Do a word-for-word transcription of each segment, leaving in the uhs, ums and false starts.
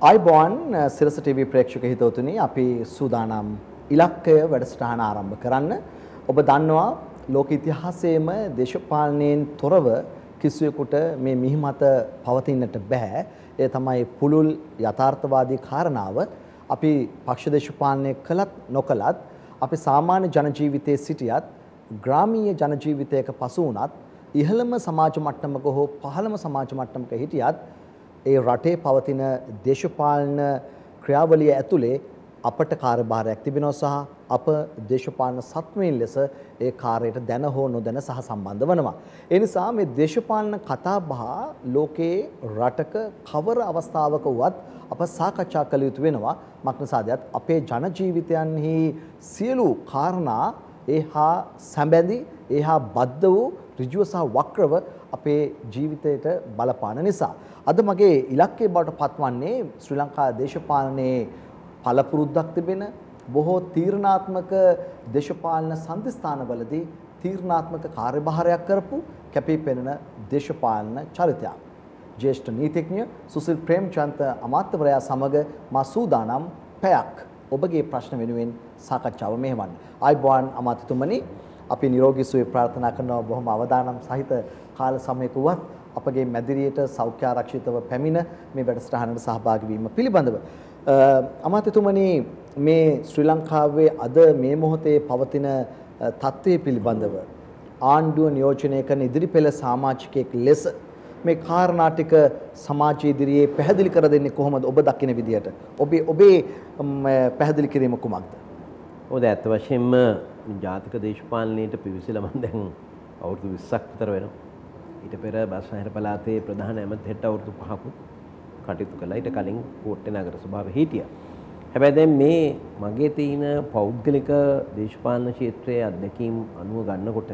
ආයිබෝන් සිරස TV ප්‍රේක්ෂක හිතවතුනි අපි සූදානම් ඉලක්කය වැඩසටහන ආරම්භ කරන්න. ඔබ දන්නවා ලෝක ඉතිහාසයේම දේශපාලනයෙන් තොරව කිසිවෙකුට මේ මිහිමත පවතින්නට බෑ. ඒ තමයි පුළුල් යථාර්ථවාදී කාරණාව. අපි පක්ෂ දේශපාලනය කළත් නොකළත් අපි සාමාන්‍ය ජන ජීවිතයේ සිටියත් ග්‍රාමීය ජන ජීවිතයක පසු වුණත් ඉහළම සමාජ මට්ටමක හෝ පහළම සමාජ මට්ටමක හිටියත් ඒ රටේ පවතින දේශපාලන ක්‍රියාවලිය ඇතුලේ අපට කාර්යභාරයක් තිබෙනවා සහ අප දේශපාලන සත්වයින් ලෙස ඒ කාර්යයට දැන හෝ නොදැන සහ සම්බන්ධ වෙනවා. ඒ නිසා මේ දේශපාලන කතා බහ ලෝකයේ රටක කවර අවස්ථාවක වුවත් අප සාකච්ඡා කළ යුතු වෙනවා. මක්නිසාදයක් අපේ ජන ජීවිතයන්හි සියලු කාරණා ඒහා සැබැඳි ඒහා බද්ධ වූ ඍජුව සහ වක්‍රව අපේ ජීවිතයට බලපාන නිසා අද මගේ ඉලක්කය බවට පත්වන්නේ ශ්‍රී ලංකා දේශපාලනයේ පළපුරුද්දක් තිබෙන බොහෝ තීරණාත්මක දේශපාලන සම්දිස්ථානවලදී තීරණාත්මක කාර්යභාරයක් කරපු කැපී පෙනෙන දේශපාලන චරිතයක්. ජ්‍යෙෂ්ඨ නීතිඥ සුසිල් ප්‍රේමචන්ද අමාත්‍යවරයා සමග මා සූදානම් පැයක් ඔබගේ ප්‍රශ්න වෙනුවෙන් සාකච්ඡාව මෙහෙවන්න. ආයිබෝන් අමාත්‍යතුමනි, අපි නිරෝගී සුවය ප්‍රාර්ථනා කරනවා. බොහොම අවදානම් සහිත කාල සමයක වුවත් අපගේ මැදිරියට සෞඛ්‍ය ආරක්ෂිතව පැමිණ මේ වැඩසටහනට සහභාගී වීම පිළිබඳව අමාත්‍යතුමනි, මේ ශ්‍රී ලංකාවේ අද මේ මොහොතේ පවතින තත්ත්වය පිළිබඳව ආණ්ඩුව නියෝජනය කරන ඉදිරි පෙළ සමාජිකයෙක් ලෙස මේ කාරණා ටික සමාජය ඉදිරියේ පැහැදිලි කර දෙන්නේ කොහොමද ඔබ දකින විදියට? ඔබේ ඔබේ පැහැදිලි කිරීම කුමක්ද? ඔය ඇත්ත වශයෙන්ම ජාතික දේශපාලනයට පිවිසිලා මම දැන් අවුරුදු විස්සක් විතර වෙනවා. ඊට පෙර බස්නාහිර පළාතේ ප්‍රධාන ඇමතිහෙට අවුරුදු පහකුත් කටයුතු කළා. ඊට කලින් කෝට්ටේ නගර සභාවේ හිටියා. හැබැයි දැන් මේ මගේ තියෙන පෞද්ගලික දේශපාලන ක්ෂේත්‍රයේ අත්දැකීම් අනුව ගන්නකොට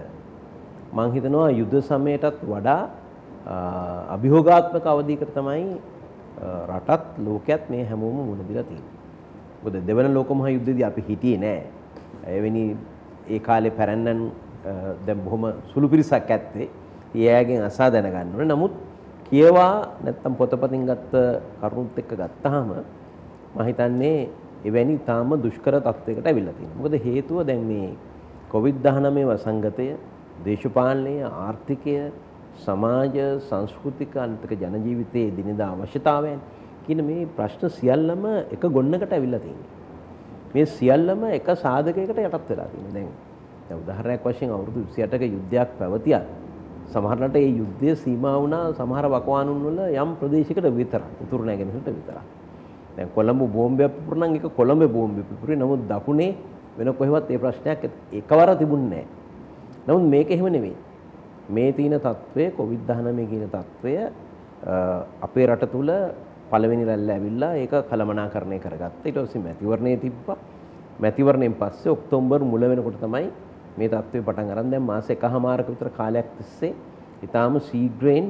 මම හිතනවා යුද සමයටත් වඩා අභියෝගාත්මක අවධියකට තමයි රටත් ලෝකයේත් මේ හැමෝම මුණ දීලා තියෙන්නේ. මොකද දෙවන ලෝක මහා යුද්ධයේදී අපි හිටියේ නෑ. එවැනි ඒ කාලේ පැරණන් දැන් බොහොම සුළු පිරිසක් ඇත්තේ. ඊයගෙන් අසා දැනගන්න ඕනේ. නමුත් කියවා නැත්තම් පොතපතින් ගත්ත කරුණුත් එක්ක ගත්තාම මම හිතන්නේ එවැනි තාම දුෂ්කර තත්වයකට ඇවිල්ලා තියෙනවා. මොකද හේතුව දැන් මේ කොවිඩ් දහනවය වසංගතය, දේශපාලනය, ආර්ථිකය, සමාජ, සංස්කෘතික අන්තික ජන ජීවිතයේ දිනදා අවශ්‍යතාවයන් කියන මේ ප්‍රශ්න සියල්ලම එක ගොන්නකට ඇවිල්ලා තියෙනවා. මේ සියල්ලම එක සාධකයකට යටත් වෙලා තියෙනවා. දැන් දැන් උදාහරණයක් වශයෙන් අවුරුදු විසි අටක යුද්ධයක් පැවතියත් සමහරවිට ඒ යුද්ධය සීමා වුණා සමහර වකවානුන් වල යම් ප්‍රදේශයකට විතරක්, උතුරු නැගෙනහිරට විතරක්. දැන් කොළඹ බෝම්බයක් පුපුරනම් ඒක කොළඹ බෝම්බයක් පුපුරේ. නමුත් දකුණේ වෙන කොහෙවත් ඒ ප්‍රශ්නයක් එකවර තිබුණේ නැහැ. නමුත් මේක එහෙම නෙවෙයි. මේ තියෙන තත්වය කොවිඩ් දහනවය කියන තත්වය අපේ රට තුල පළවෙනි රැල්ල ඇවිල්ලා ඒක කළමනාකරණය කරගත්තා. ඊට පස්සේ මැතිවරණය තිබ්බා. මැතිවරණයෙන් පස්සේ ඔක්තෝබර් මුල වෙනකොට තමයි මේ තත්ත්වය පටන් ගන්න. දැන් මාස එකහමාරක විතර කාලයක් තිස්සේ ඊටාම ශීඝ්‍රයෙන්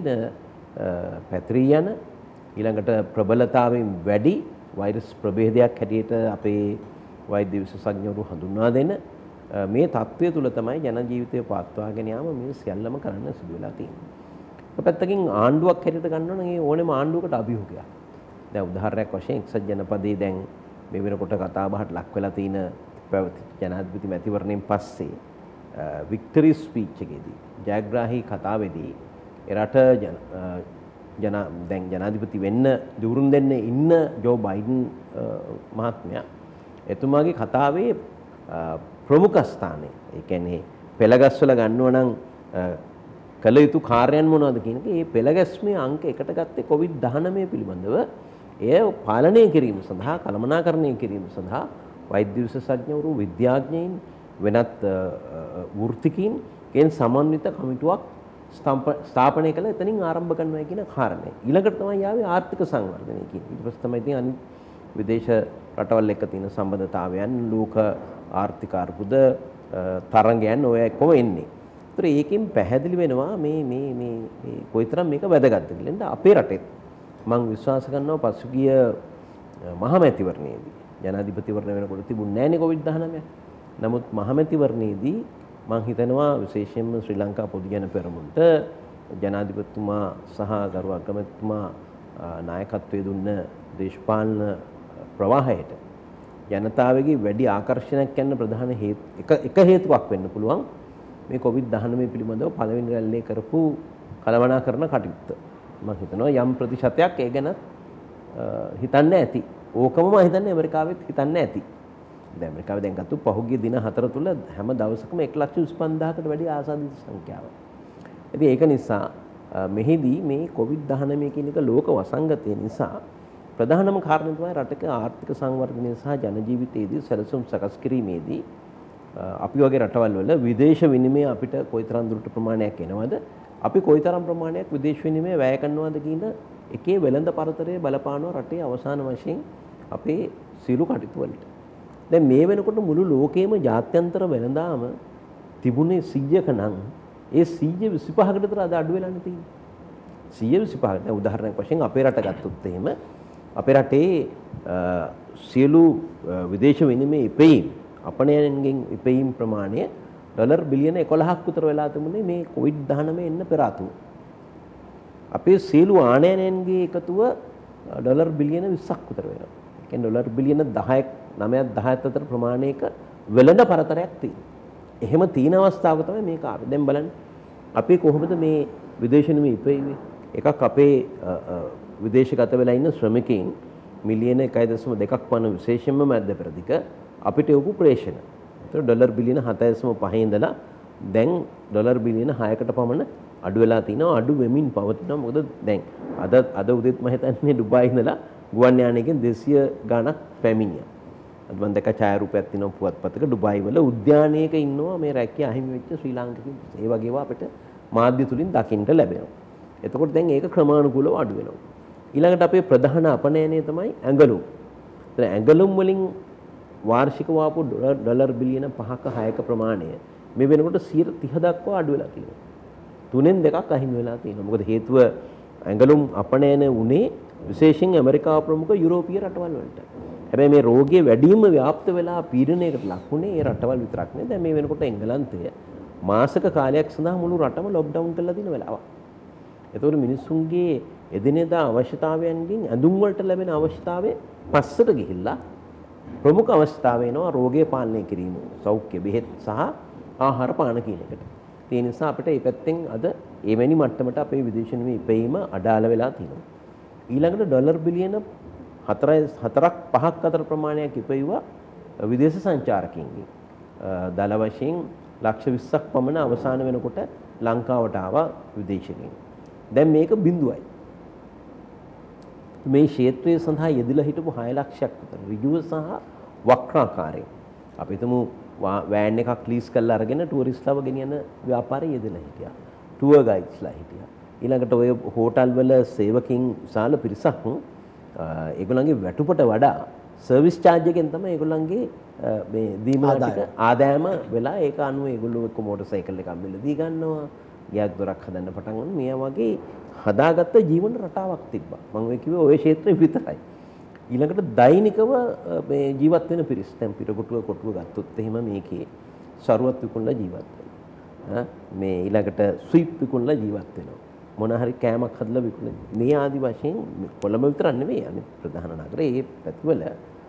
පැතිරී යන ඊළඟට ප්‍රබලතාවයෙන් වැඩි වෛරස් ප්‍රභේදයක් හැටියට අපේ වෛද්‍ය විශේෂඥවරු හඳුන්වා දෙන මේ තත්ත්වය තුල තමයි ජන ජීවිතය පවත්වාගෙන යාම මේ සියල්ලම කරන්න සිදු වෙලා තියෙන්නේ. එක පැත්තකින් ආණ්ඩුවක් හැටියට ගන්නවා නම් ඒ ඕනෙම ආණ්ඩුවකට අභියෝගයක්. දැන් උදාහරණයක් වශයෙන් එක්සත් ජනපදයේ දැන් මේ වෙනකොට කතා බහට ලක් වෙලා තියෙන පැවති ජනාධිපති මැතිවරණයෙන් පස්සේ වික්ටරි ස්පීච් එකේදී ජයග්‍රාහී කතාවේදී එරට ජන ජන දැන් ජනාධිපති වෙන්න දුරුන් දෙන්න ඉන්න ජෝ බයිඩන් මහත්මයා එතුමාගේ කතාවේ ප්‍රමුඛ ස්ථානයේ ඒ කියන්නේ පෙළගස්වල ගන්නව නම් කළ යුතු කාර්යයන් මොනවද කියන එක මේ පෙළගැස්මේ අංක එකට ගත්තේ කොවිඩ් දහනවය පිළිබඳව එය පාලනය කිරීම සඳහා කළමනාකරණය කිරීම සඳහා වෛද්‍ය විශේෂඥවරු, විද්‍යාඥයින්, වෙනත් වෘත්තිකයින් ගෙන් සමන්විත කමිටුවක් ස්ථාපනය කළ එතනින් ආරම්භ කරනවා කියන කාරණය. ඊළඟට තමයි ආවේ ආර්ථික සංවර්ධනය කියන. ඊට පස්සේ තමයි ඉතින් අනිත් විදේශ රටවල් එක්ක තියෙන සම්බන්ධතාවයන්, ලෝක ආර්ථික අර්බුද තරංගයන් ඔය කොම එන්නේ. ඒතර ඒකෙන් පැහැදිලි වෙනවා මේ මේ මේ මේ කොයිතරම් මේක වැදගත්ද කියලා. නේද? අපේ රටෙත් මම විශ්වාස කරනවා පසුගිය මහමැතිවරණයේදී ජනාධිපතිවරණ වෙනකොට තිබුණේ නැහැනේ කොවිඩ් දහනවය. නමුත් මහමැතිවරණයේදී මම හිතනවා විශේෂයෙන්ම ශ්‍රී ලංකා පොදු ජන පෙරමුණට ජනාධිපතිතුමා සහ ගරු අගමැතිතුමා නායකත්වයේ දුන්න දේශපාලන ප්‍රවාහයට ජනතාවගේ වැඩි ආකර්ෂණයක් යන ප්‍රධාන හේතු එක එක හේතුවක් වෙන්න පුළුවන් මේ කොවිඩ් දහනවය පිළිබඳව පළවෙනි රැල්ලේ කරපු කළමනාකරන කටයුත්ත. මම හිතනවා යම් ප්‍රතිශතයක් ඒ ගැන හිතන්න ඇති. ඕකම මම හිතන්නේ ඇමරිකාවෙත් හිතන්න ඇති. දැන් ඇමරිකාවේ දැන් ගත්ත පහුගිය දින හතර තුල හැම දවසකම එක ලක්ෂ විසි පන්දාහකට වැඩි ආසාදිත සංඛ්‍යාවක්. ඉතින් ඒක නිසා මෙහිදී මේ කොවිඩ් දහනවය කියන එක ලෝක වසංගතය නිසා ප්‍රධානම කාරණය තමයි රටක ආර්ථික සංවර්ධනය සහ ජන ජීවිතයේදී සැලසුම් සකස් කිරීමේදී අපි වගේ රටවල් වල විදේශ විනිමය අපිට කොයිතරම් දුරට ප්‍රමාණයක් එනවද අපි කොයිතරම් ප්‍රමාණයක් විදේශ විනිමය වැය කරනවද කියන එකේ වෙළඳ පරතරය බලපානවා රටේ අවසාන වශයෙන් අපේ සියලු කටයුතු වලට. දැන් මේ වෙනකොට මුළු ලෝකෙම ජාත්‍යන්තර වෙළඳාම තිබුණේ සීයක නම් ඒ සීය විසිපහකට විතර අද අඩු වෙලා තියෙන්නේ. සීය විසිපහකට උදාහරණයක් වශයෙන් අපේ රට ගත්තොත් එහෙම අපේ රටේ සියලු විදේශ විනිමය ඉපැයීම් අපනයන්ගෙන් ඉපැයීම් ප්‍රමාණය ඩොලර් බිලියන එකොළහක් විතර වෙලා තිබුණේ මේ කොවිඩ් දහනවය එන්න පෙර ආතුව. අපේ සියලු ආනයනයන්ගේ එකතුව ඩොලර් බිලියන විස්සක් විතර වෙනවා. ඒ කියන්නේ ඩොලර් බිලියන දහයක් නවයක් දහයක් අතර ප්‍රමාණයක වෙළඳ පරතරයක් තියෙනවා. එහෙම තියෙන අවස්ථාවක තමයි මේක ආවේ. දැන් බලන්න අපි කොහොමද මේ විදේශ විනිමය ඉපැයුවේ? එකක් අපේ විදේශගත වෙලා ඉන්න ශ්‍රමිකයින් මිලියන එකයි දශම දෙකක් පමණ විශේෂයෙන්ම මැද්ද පෙරදිග අපිට යොපු ප්‍රේෂණ. ඒතර ඩොලර් බිලියන හතයි දශම පහ ඉඳලා දැන් ඩොලර් බිලියන හයකට පමණ අඩු වෙලා තිනවා. අඩු වෙමින් පවතිනවා. මොකද දැන් අද අද උදේත් මම හිතන්නේ ඩුබායි ඉඳලා ගුවන් යානයකින් දෙසිය ගණක් පැමිණියා. අද මම දැක්ක ඡායාරූපයක් තියෙනවා පුවත්පතක ඩුබායි වල උද්‍යානයක ඉන්නවා මේ රැකියා අහිමි වෙච්ච ශ්‍රී ලාංකිකයන්. ඒ වගේව අපිට මාධ්‍ය තුලින් දකින්න ලැබෙනවා. එතකොට දැන් ඒක ක්‍රමානුකූලව අඩු වෙනවා. ඊළඟට අපේ ප්‍රධාන අපනයනය තමයි ඇඟලුම්. ඒතර ඇඟලුම් වලින් වාර්ෂික වාපු ඩොලර් බිලියන පහක හයක ප්‍රමාණය මේ වෙනකොට සියයට තිහ දක්වා අඩු වෙලා තියෙනවා. තුනෙන් දෙකක් අහිමි වෙලා තියෙනවා. මොකද හේතුව ඇඟලුම් අපනයන උනේ විශේෂයෙන් ඇමරිකාව ප්‍රමුඛ යුරෝපීය රටවල් වලට. හැබැයි මේ රෝගය වැඩිම ව්‍යාප්ත වෙලා පීඩනයකට ලක්ුණේ ඒ රටවල් විතරක් නෙවෙයි. දැන් මේ වෙනකොට එංගලන්තය මාසක කාලයක් සඳහා මුළු රටම ලොක්ඩවුන් කරලා තියෙන වෙලාවක්. ඒතකොට මිනිස්සුන්ගේ එදිනෙදා අවශ්‍යතාවයන්ගෙන් ඇඳුම් වලට ලැබෙන අවශ්‍යතාවය පස්සට ගිහිල්ලා ප්‍රමුඛ අවශ්‍යතාවය වෙනවා රෝගය පාලනය කිරීම, සෞඛ්‍ය බෙහෙත් සහ ආහාර පාන කියන එකට. ඒ නිසා අපිට මේ පැත්තෙන් අද එවැනි මට්ටමට අපේ විදේශ විනිමය ඉපැයීම අඩාල වෙලා තියෙනවා. ඊළඟට ඩොලර් බිලියන හතරයි හතරක් පහක් අතර ප්‍රමාණයක් ඉපැයුවා විදේශ සංචාරකයන්ගෙන්. දල වශයෙන් ලක්ෂ විස්සක් පමණ අවසාන වෙනකොට ලංකාවට ආවා විදේශිකයන්. දැන් මේක බිඳුවයි. මේ ක්ෂේත්‍රයේ සඳහා යෙදিলা හිටපු හය ලක්ෂයක් විතර ඍජුව සහ වක්‍රාකාරයෙන් අපි හිතමු වෑන් එකක් ලීස් කරලා අරගෙන ටුවරිස්ට්ලාව ගෙනියන ව්‍යාපාරයේ යෙදලා හිටියා. ටුවර් ගයිඩ්ස්ලා හිටියා. ඊළඟට ඔය හෝටල් වල සේවකින් විශාල පිරිසක් ඒගොල්ලන්ගේ වැටුපට වඩා සර්විස් charge එකෙන් තමයි ඒගොල්ලන්ගේ මේ දීමනාටික ආදායම වෙලා ඒක අනුව ඒගොල්ලෝ එක්ක මෝටර් සයිකල් එකක් මිලදී ගන්නවා. ගියක් දොරක් හදන්න පටන් ගන්න මේ වගේ හදාගත්ත ජීවන රටාවක් තිබ්බා. මම ඔය කිව්වේ ওই ක්ෂේත්‍රේ විතරයි. ඊළඟට දෛනිකව මේ ජීවත් වෙන පිරිස් දැන් පිටකොටුව කොටුව ගත්තොත් එහෙම මේකේ සරුවත් විකුණලා ජීවත් වෙනවා. මේ ඊළඟට ස්විප් විකුණලා ජීවත් වෙනවා. මොන හරි කෑමක් හදලා විකුණන. මේ ආදි වශයෙන් කොළඹ විතරක් නෙවෙයි අනිත් ප්‍රධාන නගරේ මේ පැතිවල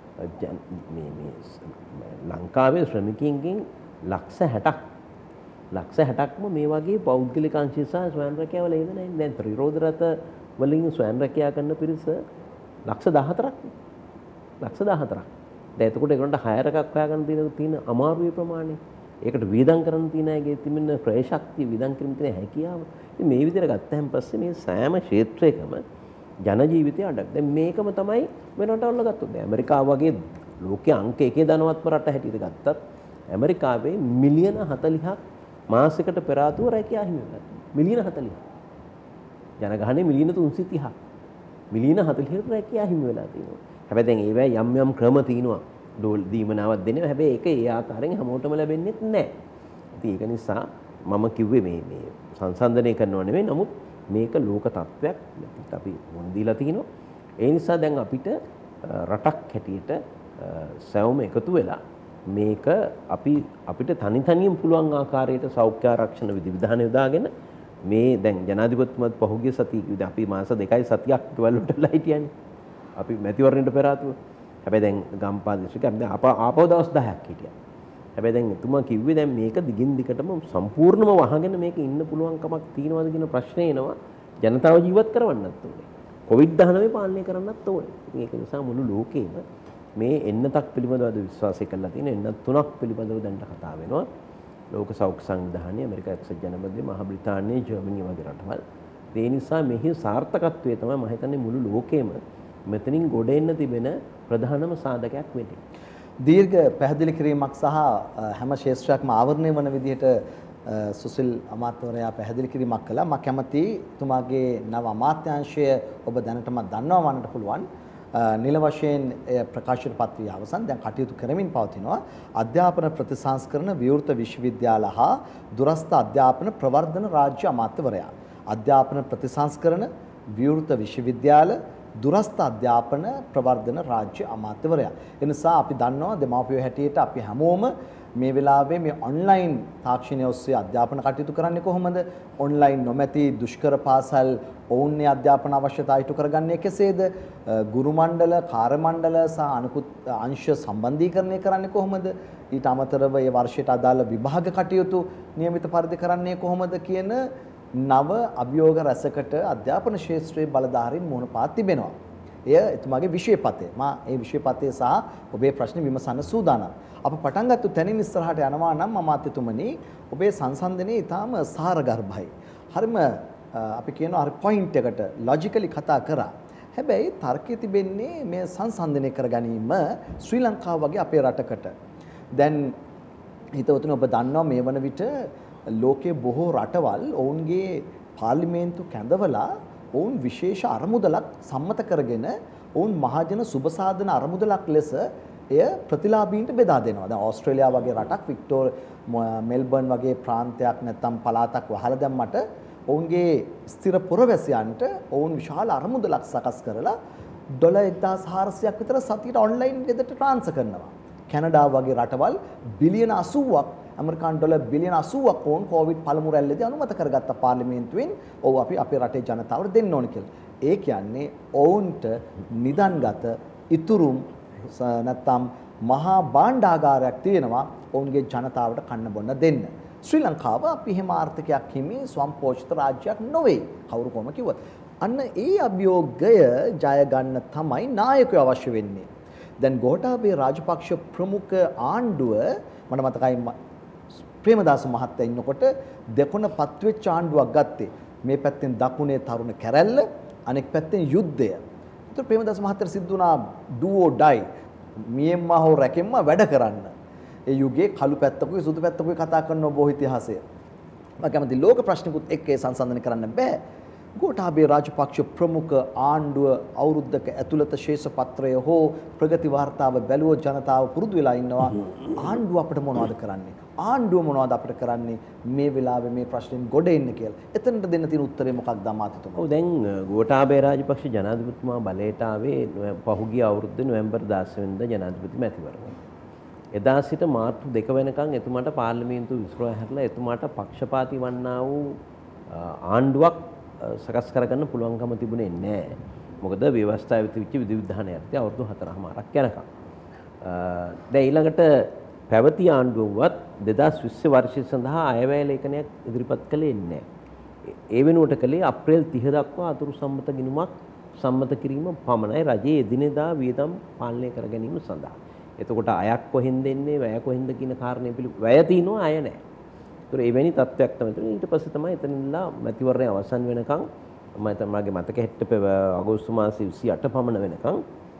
මේ මේ ලංකාවේ ශ්‍රමිකයින්ගෙන් ලක්ෂ හැටක් ලක්ෂ හැටක්ම මේ වගේ පෞද්ගලික අංශය සහ ස්වයං රැකියාවල ඉඳ නැහැ. දැන් ත්‍රිරෝධ රථ වලින් ස්වයං රැකියා කරන පිරිස ලක්ෂ දහහතරක්. ලක්ෂ දහහතරක්. දැන් එතකොට ඒකට හයර් එකක් හොයාගන්න තියෙන තියෙන අමාරුවේ ප්‍රමාණය. ඒකට වීදම් කරන්න තියෙන අයගේ තිබෙන ක්‍රය ශක්තිය වීදම් කිරීම තියෙන හැකියාව. ඉතින් මේ විදිහට ගත්තාන් පස්සේ මේ සෑම ක්ෂේත්‍රයකම ජන ජීවිතය අඩක්. දැන් මේකම තමයි වෙන රටවල ගත්තොත්. දැන් ඇමරිකාව වගේ ලෝකයේ අංක එකේ ධනවත්ම රට හැටියට ගත්තත් ඇමරිකාවේ මිලියන හතළිහක් මාසයකට පෙර ආතුව රැකියා හිමි වෙනවා. මිලියන හතළිහක්. ජනගහනය මිලියන තුන්සිය තිහක්. මිලියන හතළිහකට රැකියා හිමි වෙලා තියෙනවා. හැබැයි දැන් ඒවැ යම් යම් ක්‍රම තියෙනවා. ඩෝල් දීමනාවක් දෙනවා. හැබැයි ඒක ඒ ආකාරයෙන් හැමෝටම ලැබෙන්නේ නැහැ. ඉතින් ඒක නිසා මම කිව්වේ මේ මේ සංසන්දනය කරනව නෙවෙයි. නමුත් මේක ලෝක තත්ත්වයක් අපි මුන් දීලා තිනවා. ඒ නිසා දැන් අපිට රටක් හැටියට සැවොම එකතු වෙලා මේක අපි අපිට තනි තනියෙන් පුළුවන් ආකාරයට සෞඛ්‍ය ආරක්ෂණ විධිවිධාන යොදාගෙන මේ දැන් ජනාධිපතිතුමත් පහුගිය සතියේ කිව්වා අපි මාස දෙකයි සතියක් ගෙවල් වලටලා හිටියන්නේ. අපි මැතිවරණයට පෙර ආතුව. හැබැයි දැන් ගම්පහ දිස්ත්‍රික්කය අපි දැන් ආපහු දවස් දහයක් හිටියා. හැබැයි දැන් එතුමා කිව්වේ දැන් මේක දිගින් දිගටම සම්පූර්ණම වහගෙන මේක ඉන්න පුළුවන් කමක් තියනවාද කියන ප්‍රශ්නේ එනවා. ජනතාව ජීවත් කරවන්නත් ඕනේ. කොවිඩ් දහනවය පාලනය කරන්නත් ඕනේ. මේක නිසා මුළු ලෝකෙම මේ එන්නතක් පිළිබඳව අද විශ්වාසය කරලා තියෙන එන්නත් තුනක් පිළිබඳව දැන්ට කතා වෙනවා. ලෝක සෞඛ්‍ය සංවිධානය, ඇමරිකා එක්සත් ජනපදයේ, මහා බ්‍රිතාන්‍යය, ජර්මනිය වගේ රටවල්. ඒ නිසා මෙහි සාර්ථකත්වය තමයි මම හිතන්නේ මුළු ලෝකෙම මෙතනින් ගොඩ එන්න තිබෙන ප්‍රධානම සාධකයක් වෙන්නේ. දීර්ඝ පැහැදිලි කිරීමක් සහ හැම ශේෂ්ත්‍රයක්ම ආවරණය වන විදිහට සුසිල් අමාත්‍යවරයා පැහැදිලි කිරීමක් කළා. මම කැමති තුමාගේ නව අමාත්‍යාංශය ඔබ දැනටමත් දන්නවා වන්නට පුළුවන්. නිල වශයෙන් ප්‍රකාශයට පත් වී අවසන් දැන් කටයුතු කරමින් පවතිනවා. අධ්‍යාපන ප්‍රතිසංස්කරණ විවෘත විශ්වවිද්‍යාල හා දුරස්ථ අධ්‍යාපන ප්‍රවර්ධන රාජ්‍ය අමාත්‍යවරයා. අධ්‍යාපන ප්‍රතිසංස්කරණ විවෘත විශ්වවිද්‍යාල දුරස්ථ අධ්‍යාපන ප්‍රවර්ධන රාජ්‍ය අමාත්‍යවරයා. ඒ නිසා අපි දන්නවා දෙමාපියෝ හැටියට අපි හැමෝම මේ වෙලාවේ මේ ඔන්ලයින් තාක්ෂණය ඔස්සේ අධ්‍යාපන කටයුතු කරන්නේ කොහොමද? ඔන්ලයින් නොමැති දුෂ්කර පාසල් ඔවුන්ගේ අධ්‍යාපන අවශ්‍යතා ඉටු කරගන්නේ කෙසේද? ගුරු මණ්ඩල, කාර්ය මණ්ඩල සහ අනිකුත් අංශ සම්බන්ධීකරණය කරන්නේ කොහොමද? ඊට අමතරව මේ වර්ෂයට අදාළ විභාග කටයුතු නියමිත පරිදි කරන්නේ කොහොමද කියන නව අභියෝග රැසකට අධ්‍යාපන ශාස්ත්‍රයේ බලධාරීන් මුහුණ පා තිබෙනවා. එය එතුමාගේ විෂයපතේ. මා ඒ විෂයපතේ සහ ඔබේ ප්‍රශ්න විමසන්න සූදානම්. අප පටන් ගත්ත තැනින් ඉස්සරහට යනවා නම් අමාත්‍යතුමනි ඔබේ සංසන්දනයේ ඊටාම සාරගර්භයි. හරිම අපි කියනවා හරි පොයින්ට් එකට ලොජිකලි කතා කරා. හැබැයි තර්කයේ තිබෙන්නේ මේ සංසන්දනය කර ගැනීම ශ්‍රී ලංකාව වගේ අපේ රටකට. දැන් හිතවතුනි ඔබ දන්නවා මේ වන විට ලෝකයේ බොහෝ රටවල් ඔවුන්ගේ පාර්ලිමේන්තු කැඳවලා ඔවුන් විශේෂ අරමුදලක් සම්මත කරගෙන ඔවුන් මහජන සුබසාධන අරමුදලක් ලෙස එය ප්‍රතිලාභීන්ට බෙදා දෙනවා. දැන් ඕස්ට්‍රේලියාව වගේ රටක් වික්ටෝර් මෙල්බර්න් වගේ ප්‍රාන්තයක් නැත්නම් පළාතක් වහලා දැම්මට ඔවුන්ගේ ස්ථිර පුරවැසියන්ට ඔවුන් විශාල අරමුදලක් සකස් කරලා ඩොලර් එක්දාස් හාරසියයක් විතර සතියට ඔන්ලයින් ගෙදරට ට්‍රාන්ස්ෆර් කරනවා. කැනඩාව වගේ රටවල් බිලියන අසූවක් ඇමරිකානු ඩොලර් බිලියන අසූවක් වුන් කොවිඩ් පළමු රැල්ලේදී අනුමත කරගත්ත පාර්ලිමේන්තුවෙන් ඔව් අපි අපේ රටේ ජනතාවට දෙන්න ඕන කියලා. ඒ කියන්නේ ඔවුන්ට නිදන්ගත ඉතුරුම් නැත්නම් මහා භාණ්ඩාගාරයක් තියෙනවා ඔවුන්ගේ ජනතාවට කන්න බොන්න දෙන්න. ශ්‍රී ලංකාව අපි එහෙම ආර්ථිකයක් හිමි ස්වයංපෝෂිත රාජ්‍යයක් නොවේ. කවුරු කොහොම කිව්වත්. අන්න ඒ අභියෝගය ජය ගන්න තමයි නායකයෝ අවශ්‍ය වෙන්නේ. දැන් ගෝඨාභය රාජපක්ෂ ප්‍රමුඛ ආණ්ඩුව මට මතකයි ප්‍රේමදාස මහත්තයා ඉන්නකොට දෙකොණ පත්වෙච්ච ආණ්ඩුවක් ගත්තේ. මේ පැත්තෙන් දකුණේ තරුණ කැරැල්ල අනෙක් පැත්තෙන් යුද්ධය. ඒතර ප්‍රේමදාස මහත්තයාට සිද්ධ වුණා ඩුවෝ ඩයි මියෙන්ම හෝ රැකෙන්ම වැඩ කරන්න. ඒ යුගයේ කළු පැත්තකුයි සුදු පැත්තකුයි කතා කරන බොහෝ ඉතිහාසය. මම කැමති ලෝක ප්‍රශ්නිකුත් එක්ක ඒ සංසන්දනය කරන්න බෑ. ගෝඨාභය රාජපක්ෂ ප්‍රමුඛ ආණ්ඩුව අවුරුද්දක ඇතුළත ශේෂ පත්‍රය හෝ ප්‍රගති වාර්තාව බැලුවෝ ජනතාව පුරුදු වෙලා ඉන්නවා. ආණ්ඩුව අපිට මොනවද කරන්නේ? ආණ්ඩුව මොනවද අපිට කරන්නේ මේ වෙලාවේ මේ ප්‍රශ්නෙන් ගොඩ එන්න කියලා. එතනට දෙන්න තියෙන උත්තරේ මොකක්ද අමාත්‍යතුමා? ඔව් දැන් ගෝඨාභය රාජපක්ෂ ජනාධිපතිතුමා බලයට ආවේ පහුගිය අවුරුද්දේ නොවැම්බර් දාස වෙනිදා ජනාධිපති මැතිවරණය. එදා සිට මාර්තු දෙක වෙනකන් එතුමාට පාර්ලිමේන්තුව විසිරව හැරලා එතුමාට පක්ෂපාතී වන්නා වූ ආණ්ඩුවක් සකස් කරගන්න පුළුවන්කම තිබුණේ නැහැ. මොකද ව්‍යවස්ථාවේ තිබිච්ච විධිවිධානයත් අවුරුදු හතරමාරක් යනකම්. දැන් ඊළඟට පැවති ආණ්ඩුවවත් දෙදාස් විස්ස වර්ෂය සඳහා අයවැය ලේඛනයක් ඉදිරිපත් කළේ නැහැ. ඒ වෙනුවට කළේ අප්‍රේල් තිහ දක්වා අතුරු සම්මත ගිණුමක් සම්මත කිරීම පමණයි රජයේ එදිනෙදා වියදම් පාලනය කර ගැනීම සඳහා. එතකොට අයක් කොහෙන්ද එන්නේ, වැය කොහෙන්ද කියන කාරණේ පිළි වැය තියනවා අය නැහැ. ඒතර එවැනි තත්ත්වයක් තමයි තියෙන්නේ. ඊට පස්සේ තමයි එතනින්ලා මැතිවරණය අවසන් වෙනකන් මම තමයිගේ මතක හැටියට අගෝස්තු මාසයේ විසි අට පමණ වෙනකන්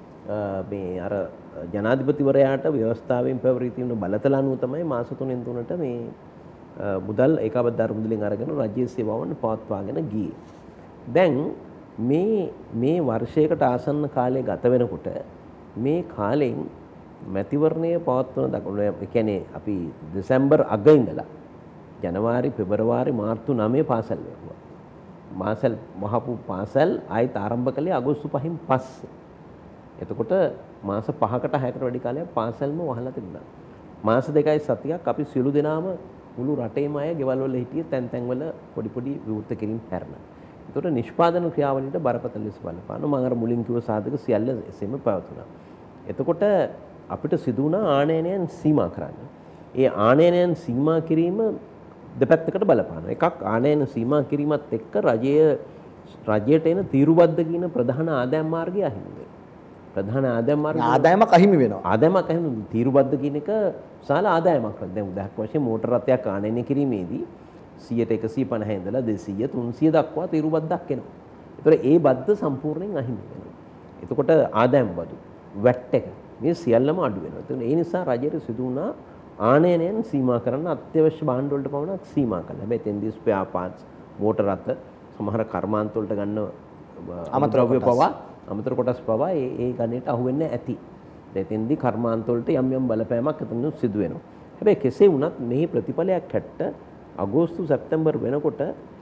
මේ අර ජනාධිපතිවරයාට ව්‍යවස්ථාවෙන් පැවරී තියෙන බලතල අනුව තමයි මාස තුනෙන් තුනට මේ මුදල් ඒකාබද්ධ මුදලින් අරගෙන රාජ්‍ය සේවාවන් පවත්වාගෙන ගියේ. දැන් මේ මේ වර්ෂයකට ආසන්න කාලය ගත වෙනකොට මේ කාලෙන් මැතිවරණය පවත්වන දකුණු ඒ කියන්නේ අපි දෙසැම්බර් අග ඉඳලා ජනවාරි පෙබරවාරි මාර්තු නවය පාසල් වැටුවා. මාසල් මහපු පාසල් ආයිත් ආරම්භ කළේ අගෝස්තු පහෙන් පස්සේ. එතකොට මාස පහකට හයකට වැඩි කාලයක් පාසල්ම වහලා තිබුණා. මාස දෙකයි සතියක් අපි සියලු දෙනාම මුළු රටේම අය ගෙවල් වල හිටියේ තැන් තැන් වල පොඩි පොඩි විවෘත කිරීම් හැරලා. ඒතකොට නිෂ්පාදන ක්‍රියාවලියට බරපතල ලෙස බලපාන මම අර මුලින් කිව්ව සාධක සියල්ල එසේම පැවතුණා. එතකොට අපිට සිදු වුණා ආනයනයන් සීමා කරන්න. ඒ ආනයනයන් සීමා කිරීම දෙපැත්තකට බලපානවා. එකක් ආනයන සීමා කිරීමත් එක්ක රජය රජයට එන තීරුබද්ධ කියන ප්‍රධාන ආදායම් මාර්ගය අහිමි වෙනවා. ප්‍රධාන ආදායම් මාර්ගය ආදායමක් අහිමි වෙනවා. ආදායමක් අහිමි තීරුබද්ධ කියන එක විශාල ආදායමක්. දැන් උදාහරණයක් වශයෙන් මෝටර රථයක් ආනයනය කිරීමේදී සියයට එකසිය පනහ ඉඳලා දෙසීය තුන්සිය දක්වා තීරුබද්ධක් එනවා. ඒතර ඒ බද්ද සම්පූර්ණයෙන් අහිමි වෙනවා. එතකොට ආදායම් බදු වැට් එක මේ සියල්ලම අඩු වෙනවා. ඒ නිසා රජයට සිදු වුණා ආනයනයන් සීමා කරන්න අත්‍යවශ්‍ය භාණ්ඩ වලට පමණක් සීමා කළා. හැබැයි එතෙන්දී ස්පෙයා පාර්ට්ස්, මෝටර රථ, සමහර කර්මාන්ත වලට ගන්න අමතරව පවා අමතර කොටස් පවා ඒ ඒ ගණයට අහු වෙන්නේ ඇති. එතෙන්දී කර්මාන්ත වලට යම් යම් බලපෑමක් එතන සිදු වෙනවා. හැබැයි කෙසේ වුණත් මේ ප්‍රතිඵලයක් හැට්ට අගෝස්තු සැප්තැම්බර් වෙනකොට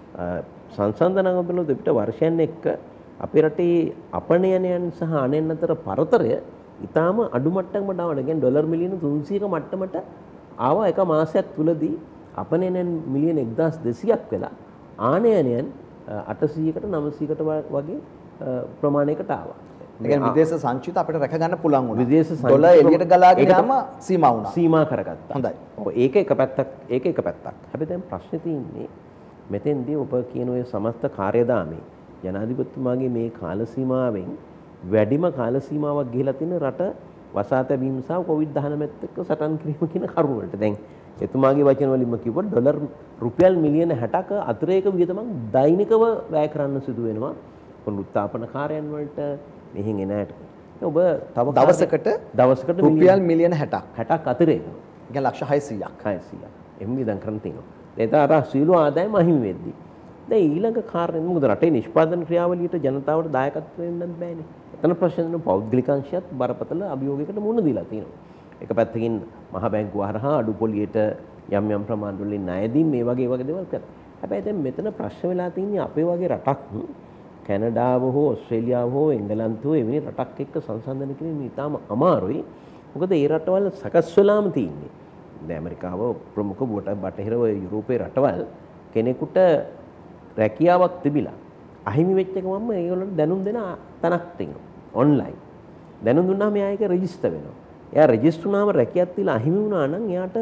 සංසන්දනගත වල දෙපිට වර්ෂයන් එක්ක අපේ රටේ අපනයනයන් සහ ආනයන අතර පරතරය ඉතාම අඩු මට්ටමකට ආවද? කියන්නේ ඩොලර් මිලියන තුන්සියක මට්ටමට ආවා එක මාසයක් තුලදී අපනයනයන් මිලියන එක්දාස් දෙසීයක් වෙලා ආනයනයන් අටසීයකට නවසීයකට වගේ ප්‍රමාණයකට ආවා. ඒ කියන්නේ විදේශ සංචිත අපිට රැක ගන්න පුළුවන් වුණා. විදේශ ඩොලර් එළියට ගලාගෙන යාම සීමා වුණා. සීමා කරගත්තා. හොඳයි. ඔව් ඒක එක පැත්තක් ඒක එක පැත්තක්. හැබැයි දැන් ප්‍රශ්නේ තියෙන්නේ මෙතෙන්දී ඔබ කියන ඔය සමස්ත කාර්යදාමේ ජනාධිපතිතුමාගේ මේ කාල සීමාවෙන් වැඩිම කාල සීමාවක් ගිහිලා තියෙන රට වසා තැබීම සහ කොවිඩ් දහනවයත් එක්ක සටන් කිරීම කියන කරුණ වලට. දැන් එතුමාගේ වචන වලින්ම කිව්වොත් ඩොලර් රුපියල් මිලියන හැටක අතිරේක වියදමක් දෛනිකව වැය කරන්න සිදු වෙනවා. පුනරුත්ථාපන කාර්යයන් වලට මෙහින් එන ඇයට. ඔබ තව දවසකට දවසකට රුපියල් මිලියන හැටක් හැටක් අතිරේක. ඒ කියන්නේ ලක්ෂ හයසීයක්. හයසීයක්. එහෙම වියදම් කරන් තියෙනවා. ඒත අර සීළු ආදායම අහිමි වෙද්දී. දැන් ඊළඟ කාරණේ මොකද රටේ නිෂ්පාදන ක්‍රියාවලියට ජනතාවට දායකත්වය වෙන්නත් බෑනේ. එතන ප්‍රශ්න පෞද්ගලික අංශයත් බරපතල අභියෝගයකට මුහුණ දීලා තියෙනවා. එක පැත්තකින් මහ බැංකුව හරහා අඩු පොලියට යම් යම් ප්‍රමාණ වලින් ණය දීම මේ වගේ වගේ දේවල් කරා. හැබැයි දැන් මෙතන ප්‍රශ්න වෙලා තියෙන්නේ අපේ වගේ රටක් කැනඩාව හෝ ඕස්ට්‍රේලියාව හෝ එංගලන්තය හෝ එවැනි රටක් එක්ක සංසන්දනය කිරීම ඉතාම අමාරුයි. මොකද ඒ රටවල් සකස් වෙලාම තියෙන්නේ. දැන් ඇමරිකාව ප්‍රමුඛ බටහිර යුරෝපයේ රටවල් කෙනෙකුට රැකියාවක් තිබිලා අහිමි වෙච්ච එකමම ඒගොල්ලන්ට දැනුම් දෙන තැනක් තියෙනවා. ඔන්ලයින්. දැනුම් දුන්නාම එයා ඒක රෙජිස්ටර් වෙනවා. එයා රෙජිස්ටර් වුණාම රැකියාවක් තියලා අහිමි වුණා නම් එයාට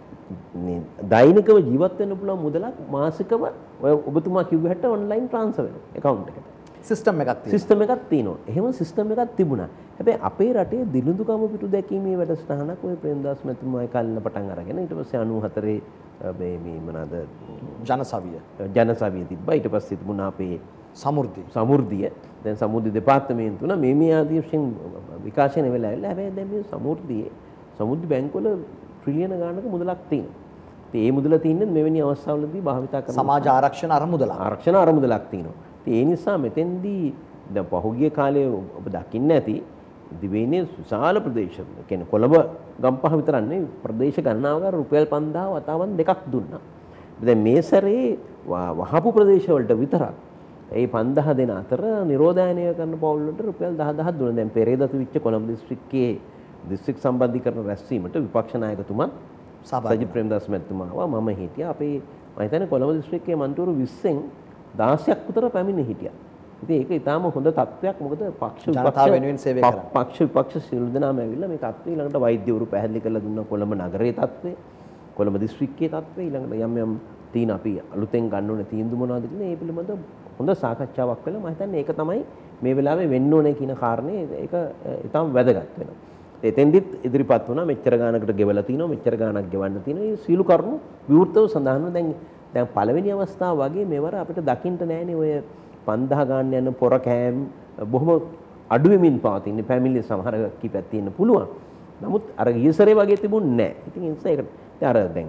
මේ දෛනිකව ජීවත් වෙන්න පුළුවන් මුදලක් මාසිකව ඔය ඔබතුමා කිව්ව හැට ඔන්ලයින් ට්‍රාන්ස්ෆර් වෙනවා account එකට. සිස්ටම් එකක් තියෙනවා. සිස්ටම් එකක් තියෙනවා. එහෙම සිස්ටම් එකක් තිබුණා. හැබැයි අපේ රටේ දිනුදුකම පිටු දැකීමේ වැඩසටහනක් ඔය ප්‍රේමදාස් මැතිතුමායි කලින් පටන් අරගෙන ඊට පස්සේ අනූහතරේ මේ මේ මොනවාද ජනසවිය. ජනසවිය තිබ්බා. ඊට පස්සේ තිබුණා අපේ සමෘද්ධි. සමෘද්ධිය. දැන් සමෘද්ධි දෙපාර්තමේන්තුව මේ මේ ආදී වශයෙන් විකාශනය වෙලා ඇවිල්ලා හැබැයි දැන් මේ සමෘද්ධියේ සමෘද්ධි බැංකුවල ට්‍රිලියන ගානක මුදලක් තියෙනවා. ඉතින් ඒ මුදල තියෙන්නේ මෙවැනි අවස්ථාවලදී භාවිතා කරන සමාජ ආරක්ෂණ අරමුදලක්. ආරක්ෂණ අරමුදලක් තියෙනවා. ඉතින් ඒ නිසා මෙතෙන්දී දැන් පහුගිය කාලේ ඔබ දකින්න ඇති දිවයිනේ විශාල ප්‍රදේශ කියන්නේ කොළඹ ගම්පහ විතර නෙවෙයි ප්‍රදේශ ගණනාවක රුපියල් පන්දාහ වතාවන් දෙකක් දුන්නා. දැන් මේ සැරේ වහපු ප්‍රදේශ වලට විතරක් ඒ පන්දාහ දෙන අතර නිරෝධායනය කරන පවුල් වලට රුපියල් දහ දහක් දුන්නා. දැන් පෙරේද තිබිච්ච කොළඹ දිස්ත්‍රික්කයේ දිස්ත්‍රික් සම්බන්ධීකරණ රැස්වීමට විපක්ෂ नायකතුමා සජිත් ප්‍රේමදාස මැතිතුමාව මම හිටියා. අපේ මම හිතන්නේ කොළඹ දිස්ත්‍රික්කයේ මන්ත්‍රීවරු විස්සෙන් දාසයක් විතර පැමිණ හිටියා. ඉතින් ඒක ඊටාම හොඳ තත්ත්වයක්. මොකද පක්ෂ ජනතාව වෙනුවෙන් සේවය කරා. පක්ෂ විපක්ෂ සියලු දෙනාම ඇවිල්ලා මේ තත්ත්වය ඊළඟට වෛද්‍යවරු පැහැදිලි කරලා දුන්නා කොළඹ නගරයේ තත්ත්වය, කොළඹ දිස්ත්‍රික්කයේ තත්ත්වය, ඊළඟට යම් යම් තීන අපි අලුතෙන් ගන්න ඕනේ තීන්දුව මොනවද කියලා ඒ පිළිබඳව හොඳ සාකච්ඡාවක් කළා. මම හිතන්නේ ඒක තමයි මේ වෙලාවේ වෙන්න ඕනේ කියන කාරණේ. ඒක ඊටාම වැදගත් වෙනවා. එතෙන්දිත් ඉදිරිපත් වුණා මෙච්චර ගානකට ගෙවලා තිනවා මෙච්චර ගානක් ගෙවන්න තියෙනවා. මේ සීළු කරුණු විවෘතව සඳහන් දැන් දැන් පළවෙනි අවස්ථාව වගේ මේවර අපිට දකින්න නෑනේ ඔය පන්දාහ ගාන්න යන පොර කෑම් බොහොම අඩු වෙමින් පවතින ෆැමිලි සමහර කීපයක් තියෙන්න පුළුවන්. නමුත් අර ඊසරේ වගේ තිබුණේ නෑ. ඉතින් ඒ නිසා ඒකට අර දැන්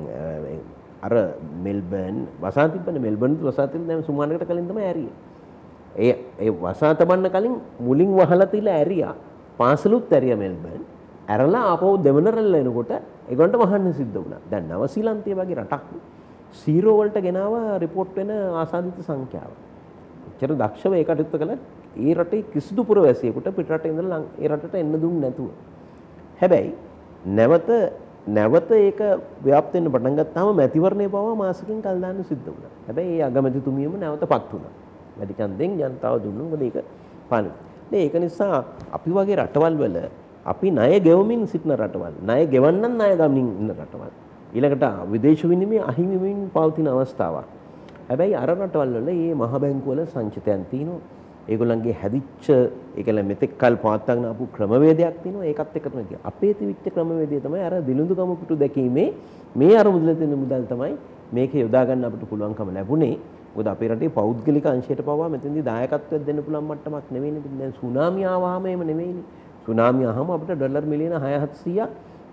අර මෙල්බර්න් වසා තිබ්බනේ මෙල්බර්න් වසා තිබ්බ දැන් සුමානකට කලින් තමයි ඇරියේ. ඒ ඒ වසා තබන්න කලින් මුලින් වහලා තියලා ඇරියා. පාසලුත් ඇරියා මෙල්බර්න්. ඇරලා ආපහු දෙවන රැල්ල එනකොට ඒගොල්ලන්ට වහන්න සිද්ධ වුණා. දැන් නවසීලන්තය වගේ රටක් සීරෝ වලට ගෙනාවා රිපෝට් වෙන ආසාදිත සංඛ්‍යාව. එච්චර දක්ෂව ඒ කටයුත්ත කළා. ඒ රටේ කිසිදු පුරවැසියෙකුට පිටරට ඉඳලා ඒ රටට එන්න දුන්නේ නැතුව. හැබැයි නැවත නැවත ඒක ව්‍යාප්ත වෙන්න පටන් ගත්තාම මැතිවරණය පවා මාසකින් කල් දාන්න සිද්ධ වුණා. හැබැයි ඒ අගමැතිතුමියම නැවත පත් වුණා. වැඩි ඡන්දෙන් ජනතාව දුන්නොත් මොකද ඒක පාන. ඒක නිසා අපි වගේ රටවල් වල අපි ණය ගෙවමින් සිටින රටවල්, ණය ගෙවන්නන් ණය ගමින් ඉන්න රටවල්. ඊළඟට විදේශ විනිමය අහිමි වෙමින් පවතින අවස්ථාවක්. හැබැයි අර රටවල් වල මේ මහ බැංකු වල සංචිතයන් තියෙනවා. ඒගොල්ලන්ගේ හැදිච්ච ඒකල මෙතෙක් කල් පවත්වාගෙන ආපු ක්‍රමවේදයක් තියෙනවා. ඒකත් එක්ක තමයි අපේ තිවිච්ච ක්‍රමවේදය තමයි අර දිලුඳුකම පිටු දැකීමේ මේ අර මුදල තියෙන මුදල් තමයි මේක යොදා ගන්න අපිට පුළුවන්කම ලැබුණේ. මොකද අපේ රටේ පෞද්ගලික අංශයට පවා මෙතෙන්දී දායකත්වයක් දෙන්න පුළුවන් මට්ටමක් නෙවෙයිනේ. දැන් සුනාමි ආවම එහෙම නෙවෙයිනේ. සුනාමි ආවම අපිට ඩොලර් මිලියන හය හත්සියයක්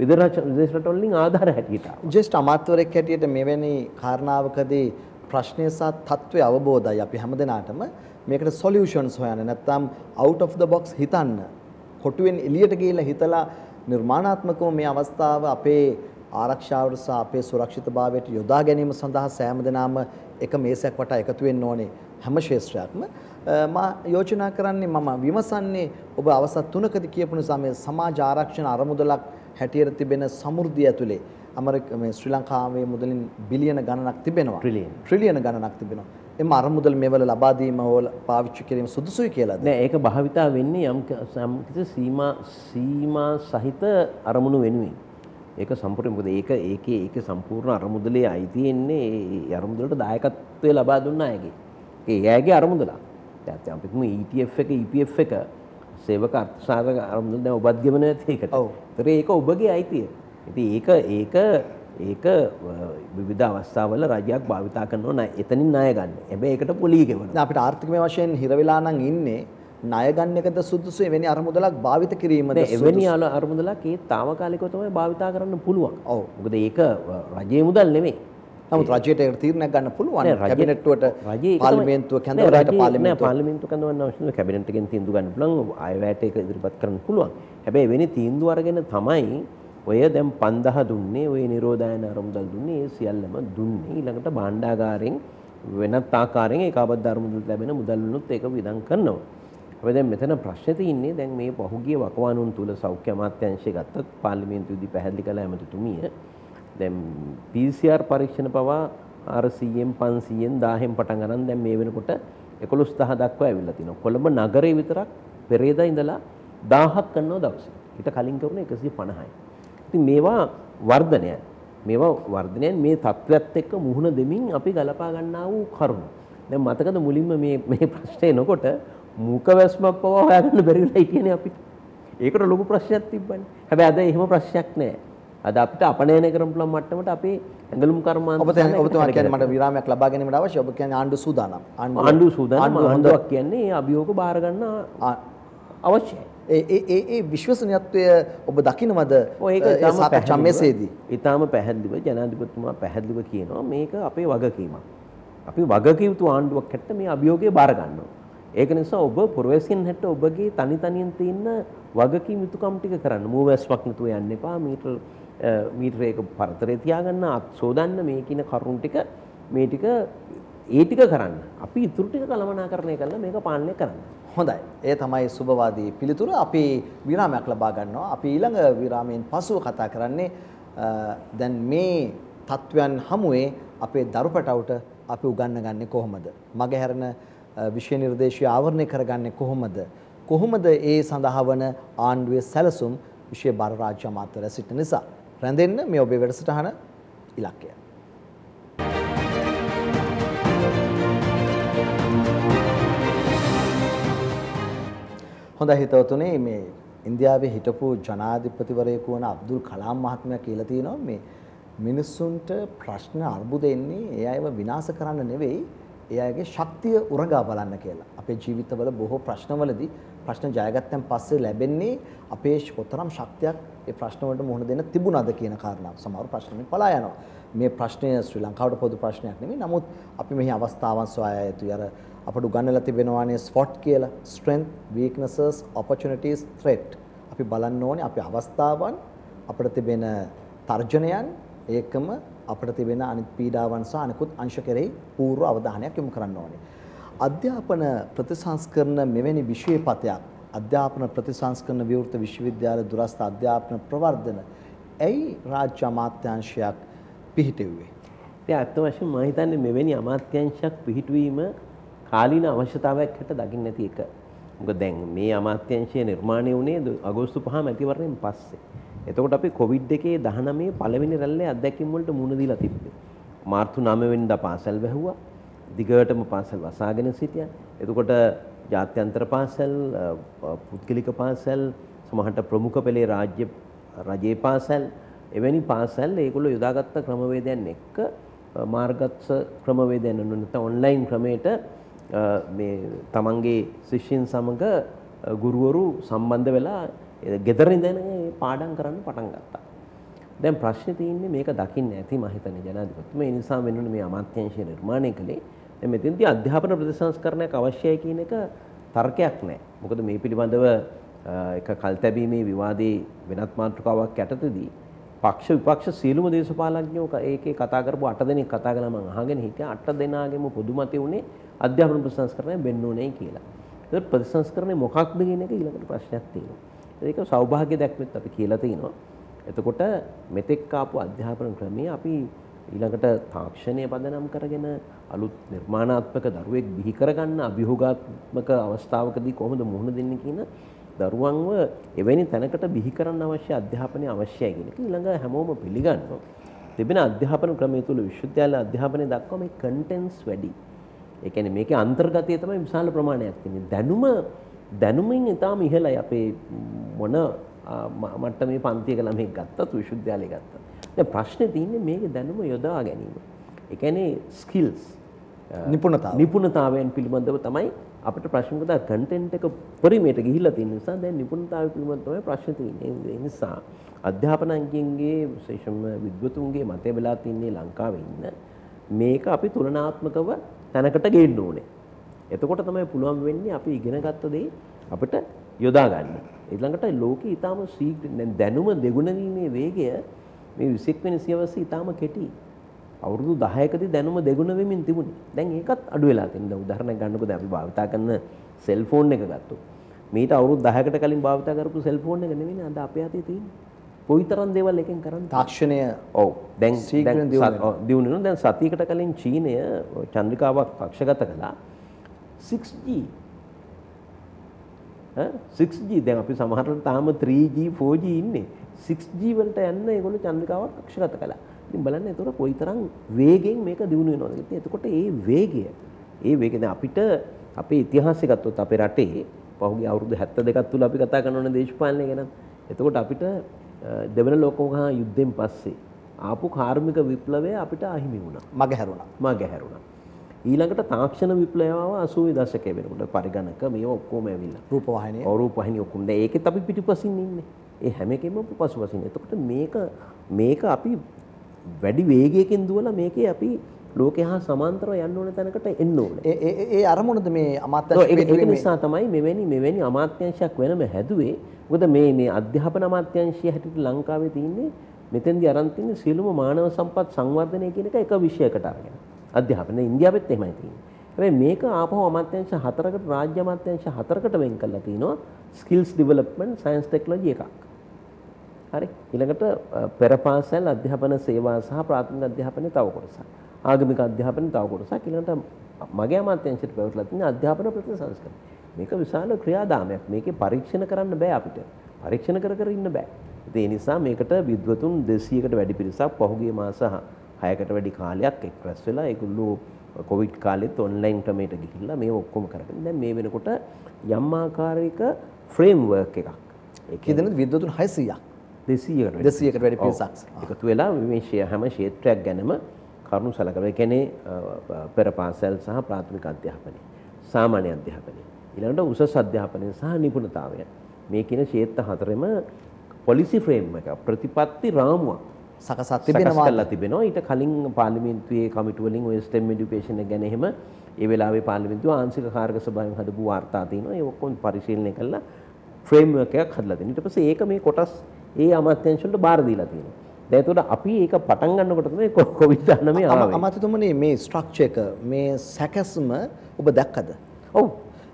විදේශ රටවල් වලින් ආධාර හැටියට ආවා. ජෙස්ට් අමාත්‍යවරයෙක් හැටියට මෙවැනි කාරණාවකදී ප්‍රශ්නය සහ තත්ත්වය අවබෝධයි අපි හැමදෙනාටම මේකට සොලියුෂන්ස් හොයන්න නැත්නම් out of the box හිතන්න කොටුවෙන් එළියට ගිහිල්ලා හිතලා නිර්මාණාත්මකව මේ අවස්ථාව අපේ ආරක්ෂාවට සහ අපේ සුරක්ෂිතභාවයට යොදා ගැනීම සඳහා සෑම දෙනාම එක මේසයක් වටා එකතු වෙන්න ඕනේ හැම ක්ෂේත්‍රයක්ම මා යෝජනා කරන්නේ මම විමසන්නේ ඔබ අවස්ථා තුනකදී කියපු නිසා මේ සමාජ ආරක්ෂණ අරමුදලක් හැටියට තිබෙන සමෘද්ධිය ඇතුලේ අමරික මේ ශ්‍රී ලංකාවේ මුදලින් බිලියන ගණනක් තිබෙනවා ට්‍රිලියන ට්‍රිලියන ගණනක් තිබෙනවා එම අරමුදල් මේවල ලබා දීම හෝ පාවිච්චි කිරීම සුදුසුයි කියලාද නෑ ඒක භාවිතා වෙන්නේ යම් යම් කිසි සීමා සීමා සහිත අරමුණු වෙනුවෙන් ඒක සම්පූර්ණ මොකද ඒක ඒකේ ඒකේ සම්පූර්ණ අරමුදලේ අයිති එන්නේ ඒ අරමුදලට දායකත්වය ලබා දුන්න අයගේ ඒ අයගේ අරමුදල දැන් අපි තුමු E T F එක E P F එක සේවක අර්ථසාධක අරමුදල දැන් ඔබත් ගෙවන ඇති ඒකට ඔව් ඒතර ඒක ඔබගේ අයිතිය ඉතින් ඒක ඒක ඒක විවිධ අවස්ථාවල රජයක් භාවිතා කරනවා ණය එතනින් ණය ගන්න. හැබැයි ඒකට පොලිය ගෙවනවා. දැන් අපිට ආර්ථිකමය වශයෙන් හිර වෙලා නම් ඉන්නේ ණය ගන්න එකද සුදුසු එවැනි අරමුදලක් භාවිත කිරීමද සුදුසු? එවැනි අරමුදලක් ඒ తాවකාලිකව තමයි භාවිතා කරන්න පුළුවන්. ඔව්. මොකද ඒක රජයේ මුදල් නෙමෙයි. නමුත් රජයට ඒකට තීරණයක් ගන්න පුළුවන්. කැබිනට්ටුවට පාර්ලිමේන්තුව කැඳවන්නට පාර්ලිමේන්තුව පාර්ලිමේන්තුව කැඳවන්න අවශ්‍ය නැහැ. කැබිනට් එකෙන් තීන්දුව ගන්න පුළුවන්. ආයවැයට ඒක ඉදිරිපත් කරන්න පුළුවන්. හැබැයි වෙන්නේ තීන්දුව අරගෙන තමයි ඔය දැන් පන්දහ දුන්නේ ඔය නිරෝධායන අරමුදල් දුන්නේ ඒ සියල්ලම දුන්නේ ඊළඟට භාණ්ඩාගාරයෙන් වෙනත් ආකාරයෙන් ඒකාබද්ධ අරමුදල් ලැබෙන මුදල් වලුත් ඒක විදන් කරනවා. අපි දැන් මෙතන ප්‍රශ්නේ තියෙන්නේ දැන් මේ පහුගිය වකවානුන් තුල සෞඛ්‍ය අමාත්‍යාංශය ගත්තත් පාර්ලිමේන්තුවේදී පැහැදිලි කළ ඇමතිතුමිය දැන් P C R පරීක්ෂණ පවා අරසීයෙන් පන්සීයෙන් දහයෙන් පටන් ගන්න දැන් මේ වෙනකොට එකොළොස් දහ දක්වා ඇවිල්ලා තිනවා. කොළඹ නගරේ විතරක් පෙරේදා ඉඳලා දහයක් කරනවා දවසේ. ඊට කලින් කරුණේ එකසිය පනහයි. ඉතින් මේවා වර්ධනයන් මේවා වර්ධනයන් මේ තත්ත්වයට එක්ක මුහුණ දෙමින් අපි ගලපා ගන්නා වූ කරුණු. දැන් මතකද මුලින්ම මේ මේ ප්‍රශ්නේ එනකොට මුඛ වැස්මක් පවා හොයාගන්න බැරි වෙලා හිටියනේ අපිට. ඒකට ලොකු ප්‍රශ්නයක් තිබ්බනේ. හැබැයි අද එහෙම ප්‍රශ්නයක් නැහැ. අද අපිට අපනයන කරන්න පුළුවන් මට්ටමට අපේ ඇඟලුම් කර්මාන්ත ඔබ දැන් ඔබතුමා කියන්නේ මට විරාමයක් ලබා ගැනීමට අවශ්‍ය ඔබ කියන්නේ ආණ්ඩු සූදානම්. ආණ්ඩු සූදානම් ආණ්ඩුවක් කියන්නේ ඒ අභියෝග බාර ගන්න අවශ්‍යයි. ඒ ඒ ඒ ඒ විශ්වසනීයත්වය ඔබ දකින්නවද ඒ සාකච්ඡා මෙසේදී? ඊටාම පැහැදිලිව ජනාධිපතිතුමා පැහැදිලිව කියනවා මේක අපේ වගකීමක්. අපි වගකීම් යුතු ආණ්ඩුවක් හැට මේ අභියෝගය බාර ගන්නවා. ඒක නිසා ඔබ පුරවැසියන් හැට ඔබගේ තනි තනියෙන් තියෙන වගකීම් යුතුකම් ටික කරන්න. මූවැස්මක් නැතුව යන්න එපා. මීටර මීටර එක පරතරේ තියාගන්න අත් සෝදන්න මේ කින කරුණු ටික මේ ටික ඒ ටික කරන්න. අපි ඉතුරු ටික කළමනාකරණය කරලා මේක පාලනය කරන්න. හොඳයි. ඒ තමයි සුබවාදී පිළිතුර. අපි විරාමයක් ලබා ගන්නවා. අපි ඊළඟ විරාමයෙන් පසුව කතා කරන්නේ දැන් මේ තත්වයන් හමුවේ අපේ දරුපටවට අපි උගන්වගන්නේ කොහොමද? මගහැරන විෂය නිර්දේශය ආවරණය කරගන්නේ කොහොමද? කොහොමද ඒ සඳහා වන ආණ්ඩුවේ සැලසුම් විෂය බාර රාජ්‍ය අමාත්‍යවරයා සිටින නිසා. රැඳෙන්න මේ ඔබේ වැඩසටහන ඉලක්කය. හොඳයි හිතවතුනේ මේ ඉන්දියාවේ හිටපු ජනාධිපතිවරයෙකු වන අබ්දුල් කලාම් මහත්මයා කියලා තියෙනවා මේ මිනිස්සුන්ට ප්‍රශ්න අර්බුද එන්නේ ඒ අයව විනාශ කරන්න නෙවෙයි ඒ අයගේ ශක්තිය උරගා බලන්න කියලා. අපේ ජීවිතවල බොහෝ ප්‍රශ්නවලදී ප්‍රශ්න ජයගත්තන් පස්සේ ලැබෙන්නේ අපේ කොතරම් ශක්තියක් ඒ ප්‍රශ්න වලට මුහුණ දෙන්න තිබුණාද කියන කාරණාව. සමහර ප්‍රශ්න පලා යනවා. මේ ප්‍රශ්නය ශ්‍රී ලංකාවට පොදු ප්‍රශ්නයක් නෙවෙයි. නමුත් අපි මෙහි අවස්ථාවන් සොයා යුතුයි. අර අපට උගන්වලා තිබෙනවානේ ස්පොට් කියලා strength weaknesses opportunities threat. අපි බලන්න ඕනේ අපේ අවස්ථාවන් අපිට තිබෙන තර්ජනයන් ඒකම අපිට තිබෙන අනිත් පීඩාවන් සහ අනිකුත් අංශ කෙරෙහි පූර්ව අවධානයක් යොමු කරන්න ඕනේ. අධ්‍යාපන ප්‍රතිසංස්කරණ මෙවැනි විෂයපතයක් අධ්‍යාපන ප්‍රතිසංස්කරණ විවෘත විශ්වවිද්‍යාල දුරස්ථ අධ්‍යාපන ප්‍රවර්ධන ඇයි රාජ්‍ය අමාත්‍යාංශයක් පිහිටුවේ? ඒ අත් වශයෙන් මම හිතන්නේ මෙවැනි අමාත්‍යාංශයක් පිහිටුවීම කාලීන අවශ්‍යතාවයක් හැට දකින්න නැති එක. මොකද දැන් මේ අමාත්‍යාංශය නිර්මාණය වුණේ අගෝස්තු පහ මැතිවරණයෙන් පස්සේ. එතකොට අපි කොවිඩ් එකේ දහනවය පළවෙනි රැල්ලේ අත්දැකීම් වලට මුහුණ දීලා තිබ්බේ. මාර්තු නවය වෙනිදා පාසල් වැහුවා. දිගටම පාසල් වසාගෙන සිටියා. එතකොට ජාත්‍යන්තර පාසල්, පුද්ගලික පාසල්, සමහරට ප්‍රමුඛ පෙළේ රාජ්‍ය රජයේ පාසල් එවැනි පාසල් ඒගොල්ලෝ යොදාගත්ත ක්‍රමවේදයන් එක්ක මාර්ගස්ස ක්‍රමවේදයන් නැත්නම් ඔන්ලයින් ක්‍රමයට මේ තමන්ගේ ශිෂ්‍යයන් සමග ගුරුවරු සම්බන්ධ වෙලා ගෙදර ඉඳන් පාඩම් කරන්න පටන් ගත්තා. දැන් ප්‍රශ්නේ තියෙන්නේ මේක දකින්න ඇති මම හිතන්නේ ජනාධිපතිතුමා. ඒ නිසා වෙනුනේ මේ අමාත්‍යාංශය නිර්මාණය කළේ. දැන් මෙතෙන්දී අධ්‍යාපන ප්‍රතිසංස්කරණයක් අවශ්‍යයි කියන එක තර්කයක් නැහැ. මොකද මේ පිළිබඳව එක කල්තැබීමේ විවාදයේ වෙනත් මාතෘකාවක් යටතේදී පක්ෂ විපක්ෂ සියලුම දේශපාලඥයෝ ඒකේ කතා කරපු අට දෙනෙක් කතා කළා මම අහගෙන හිටියා අට දෙනාගේම පොදු මතය උනේ අධ්‍යාපන ප්‍රතිසංස්කරණය වෙන්න ඕනේ කියලා. ඒක ප්‍රතිසංස්කරණය මොකක්ද කියන එක ඊළඟට ප්‍රශ්නයක් තියෙනවා. ඒක සෞභාග්‍ය දැක්වෙත් අපි කියලා තිනවා. එතකොට මෙතෙක් ආපු අධ්‍යාපන ක්‍රමයේ අපි ඊළඟට තාක්ෂණය පදනම් කරගෙන අලුත් නිර්මාණාත්මක දරුවෙක් බිහි කරගන්න අභියෝගාත්මක අවස්ථාවකදී කොහොමද මුහුණ දෙන්නේ කියන දරුවන්ව එවැනි තැනකට බිහි කරන්න අවශ්‍ය අධ්‍යාපනය අවශ්‍යයි කියන එක ඊළඟ හැමෝම පිළිගන්නවා. තිබෙන අධ්‍යාපන ක්‍රමය තුළ විශ්වවිද්‍යාල අධ්‍යාපනය දක්වා මේ කන්ටෙන්ට්ස් වැඩි. ඒ කියන්නේ මේකේ අන්තර්ගතය තමයි විශාල ප්‍රමාණයක් තියෙන්නේ. දැනුම දැනුමින් ඉතාම ඉහළයි අපේ මොන මට්ටමේ පන්තියක ළමෙක් ගත්තත් විශ්වවිද්‍යාලය ගත්තත්. දැන් ප්‍රශ්නේ තියෙන්නේ මේකේ දැනුම යොදා ගැනීම. ඒ කියන්නේ ස්කිල්ස් නිපුණතාව. නිපුණතාවයන් පිළිබඳව තමයි අපිට ප්‍රශ්න කරලා කන්ටෙන්ට් එක පරිමයට ගිහිල්ලා තියෙන නිසා දැන් නිපුණතාවය පිළිබඳව තමයි ප්‍රශ්න තියෙන්නේ. ඒ නිසා අධ්‍යාපන අංගයන්ගේ විශේෂයෙන්ම විද්වතුන්ගේ මතය වෙලා තින්නේ ලංකාවේ ඉන්න මේක අපි තුලනාත්මකව තැනකට ගේන්න ඕනේ. එතකොට තමයි පුළුවන් වෙන්නේ අපි ඉගෙන ගත්ත දේ අපිට යොදා ගන්න. ඊළඟට ලෝකේ ඊටාම ශීඝ්‍ර දැනුම දෙගුණ වීමේ වේගය මේ විසික වෙනි සියවසේ ඊටාම කෙටි. අවුරුදු දහයකදී දැනුම දෙගුණ වෙමින් තිබුණේ. දැන් ඒකත් අඩු වෙලා තියෙනවා. උදාහරණයක් ගන්නකො දැන් අපි භාවිතා කරන සෙල්ෆෝන් එක ගත්තොත්. මීට අවුරුදු දහයකට කලින් භාවිතා කරපු සෙල්ෆෝන් එක නෙවෙයි අද අපේ අතේ තියෙන්නේ. කොයිතරම් දේවල් එකෙන් කරන්නේ. තාක්ෂණය ඔව් දැන් ශීඝ්‍රයෙන් දියුණු වෙනවා. දැන් සතියකට කලින් චීනය චන්ද්‍රිකාවක් කක්ෂගත කළා සික්ස් ජී. ඈ සික්ස් ජී දැන් අපි සමහරවිට තාම ත්‍රී ජී ෆෝර් ජී ඉන්නේ. සික්ස් ජී වලට යන්න ඒගොල්ලෝ චන්ද්‍රිකාවක් කක්ෂගත කළා. ඉතින් බලන්න එතකොට කොයිතරම් වේගෙන් මේක දියුණු වෙනවද කියලා. එතකොට ඒ වේගය ඒ වේගය දැන් අපිට අපේ ඉතිහාසය ගත්තොත් අපේ රටේ පහුගිය අවුරුදු හැත්තෑ දෙකක් තුල අපි කතා කරන දේශපාලනය ගැන. එතකොට අපිට දෙවන ලෝක මහා යුද්ධයෙන් පස්සේ ආපු කාර්මික විප්ලවය අපිට අහිමි වුණා. මග හැරුණා. මග හැරුණා. ඊළඟට තාක්ෂණ විප්ලවය ආව අසූවය දශකයේ වෙනකොට පරිගණක මේවා ඔක්කොම ඇවිල්ලා. රූපවාහිනිය. ඔව් රූපවාහිනිය ඔක්කොම. දැන් ඒකෙත් අපි පිටිපසින් ඉන්නේ. ඒ හැම එකෙම පසුපසින්. එතකොට මේක මේක අපි වැඩි වේගයකින් දුවලා මේකේ අපි ලෝකේ හා සමාන්තරව යන්න ඕන තැනකට එන්න ඕනේ. ඒ ඒ ඒ අරමුණද මේ අමාත්‍යාංශ ඒක නිසා තමයි මෙවැනි මෙවැනි අමාත්‍යාංශයක් වෙනම හැදුවේ. මොකද මේ මේ අධ්‍යාපන අමාත්‍යාංශය හැටියට ලංකාවේ තියෙන්නේ මෙතෙන්දී අරන් තින්නේ සියලුම මානව සම්පත් සංවර්ධනය කියන එක එක විෂයකට අරගෙන. අධ්‍යාපනය ඉන්දියාවෙත් එහෙමයි තියෙන්නේ. හැබැයි මේක ආපහු අමාත්‍යාංශ හතරකට රාජ්‍ය අමාත්‍යාංශ හතරකට වෙන් කරලා තිනවා ස්කිල්ස් ඩෙවලොප්මන්ට් සයන්ස් ටෙක්නොලොජි එකක්. හරි ඊළඟට පෙර පාසල් අධ්‍යාපන සේවා සහ ප්‍රාථමික අධ්‍යාපනයේ තව කොටසක්. ආගමික අධ්‍යාපනයේ තව කොටසක්. ඊළඟට මගේ අමාත්‍යාංශයට පැවරලා තියෙන අධ්‍යාපන ප්‍රතිසංස්කරණ. මේක විශාල ක්‍රියාදාමයක්. මේකේ පරීක්ෂණ කරන්න බෑ අපිට. පරීක්ෂණ කර කර ඉන්න බෑ. ඒ නිසා මේකට විද්වතුන් දෙසීයකට වැඩි පිරිසක් පහුගිය මාස හයකට වැඩි කාලයක් එක්රැස් වෙලා ඒගොල්ලෝ කොවිඩ් කාලෙත් ඔන්ලයින් ක්‍රමයට ගිහිල්ලා මේ ඔක්කොම කරගෙන දැන් මේ වෙනකොට යම් ආකාරයක ෆ්‍රේම්වර්ක් එකක්. ඒකේ දෙන විද්වතුන් හයසීයක් දෙසීයකට දෙසීයකට වැඩි පිරිසක් එකතු වෙලා මේ හැම ක්ෂේත්‍රයක් ගැනම කරුණු සලකලා ඒ කියන්නේ පෙර පාසල් සහ ප්‍රාථමික අධ්‍යාපනය, සාමාන්‍ය අධ්‍යාපනය, ඊළඟට උසස් අධ්‍යාපනය සහ නිපුණතාවය මේ කියන ක්ෂේත්‍ර හතරෙම පොලිසි ෆ්‍රේම් එක ප්‍රතිපත්ති රාමුවක් සකසා තිබෙනවා. සකස් තිබෙනවා. ඊට කලින් පාර්ලිමේන්තුවේ කමිටු වලින් ඔය ස්ටෙම් এডুকেෂන් එක ගැන එහෙම ඒ වෙලාවේ පාර්ලිමේන්තුව ආංශික කාර්ක සභාවෙන් හදපු වාර්තා තියෙනවා. ඒ ඔක්කොම පරිශීලනය කළා ෆ්‍රේම්වර්ක් එකක් හදලා තියෙනවා. ඊට පස්සේ ඒක මේ කොටස් ඒ අමාත්‍යාංශ වලට බාර දීලා තියෙනවා. දැන් ඒතකොට අපි ඒක පටන් ගන්නකොට තමයි කොවිඩ් දහනවය ආවේ. අමාත්‍යතුමනි මේ ස්ට්‍රක්චර් එක මේ සැකස්ම ඔබ දැක්කද? ඔව්.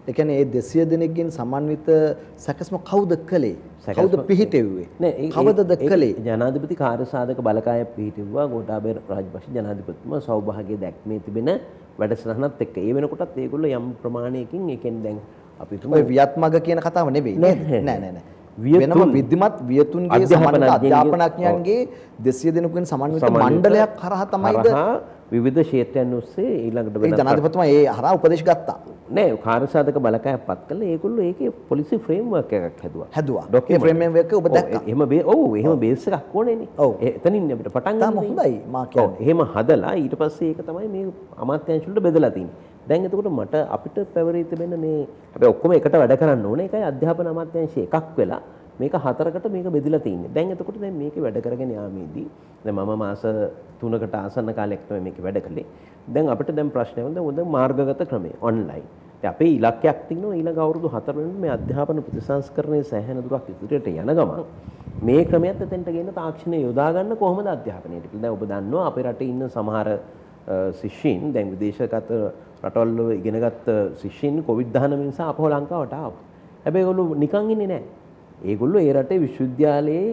ඒ කියන්නේ මේ දෙසිය දෙනෙක්ගෙන් සමන්විත සැකස්ම කවුද කළේ? කවුද පිහිටෙව්වේ? නෑ කවදද කළේ? ජනාධිපති කාර්යසාධක බලකාය පිහිටුවා ගෝඨාභය රාජපක්ෂ ජනාධිපතිතුමා සෞභාග්‍ය දැක්මේ තිබෙන වැඩසටහනත් එක්ක. ඒ වෙනකොටත් ඒගොල්ලෝ යම් ප්‍රමාණයකින් ඒකෙන් දැන් අපි ඔය වියත්මග කියන කතාව නෙවෙයි නේද? නෑ නෑ නෑ. වෙනම විද්‍යමත් වියතුන්ගේ සමන්විත අධ්‍යාපනඥයන්ගේ දෙසිය දෙනෙකුගෙන් සමන්විත මණ්ඩලයක් කරහා තමයිද විවිධ ක්ෂේත්‍රයන් ඔස්සේ ඊළඟට වෙන ජනාධිපතිතුමා ඒ හරහා උපදේශ ගත්තා. නෑ කාර්යසාධක බලකායක් පත් කළා. ඒගොල්ලෝ ඒකේ පොලිසි ෆ්‍රේම්වර්ක් එකක් හැදුවා. හැදුවා. ඒ ෆ්‍රේම්වර්ක් එක ඔබ දැක්කා. එහෙම බේ ඔව් එහෙම බේස් එකක් ඕනේනේ. එතනින් අපිට පටන් ගන්න හොඳයි මා කියන්නේ. එහෙම හදලා ඊට පස්සේ ඒක තමයි මේ අමාත්‍යාංශ වලට බෙදලා තියෙන්නේ. දැන් එතකොට මට අපිට පැවරී තිබෙන මේ හැබැයි ඔක්කොම එකට වැඩ කරන්න ඕනේ. ඒකයි අධ්‍යාපන අමාත්‍යාංශය එකක් වෙලා මේක හතරකට මේක බෙදලා තින්නේ. දැන් එතකොට දැන් මේකේ වැඩ කරගෙන යාමේදී දැන් මම මාස තුනකට ආසන්න කාලයක් තමයි මේකේ වැඩ කළේ. දැන් අපිට දැන් ප්‍රශ්නය වුණා හොඳ මාර්ගගත ක්‍රමය ඔන්ලයින්. දැන් අපේ ඉලක්කයක් තියෙනවා ඊළඟ අවුරුදු හතර වෙනකොට මේ අධ්‍යාපන ප්‍රතිසංස්කරණයේ සෑහෙන දුරක් ඉදිරියට යන ගමන් මේ ක්‍රමයට එතෙන්ට ගෙන්න තාක්ෂණය යොදා ගන්න කොහොමද අධ්‍යාපනයට කියලා. දැන් ඔබ දන්නවා අපේ රටේ ඉන්න සමහර ශිෂ්‍යයින් දැන් විදේශගත රටවල් වල ඉගෙනගත්ත ශිෂ්‍යයින් කොවිඩ් දහනව නිසා අපහු ලංකාවට ආවා. හැබැයි ඒගොල්ලෝ නිකන් ඉන්නේ නැහැ. ඒගොල්ලෝ ඒ රටේ විශ්වවිද්‍යාලයේ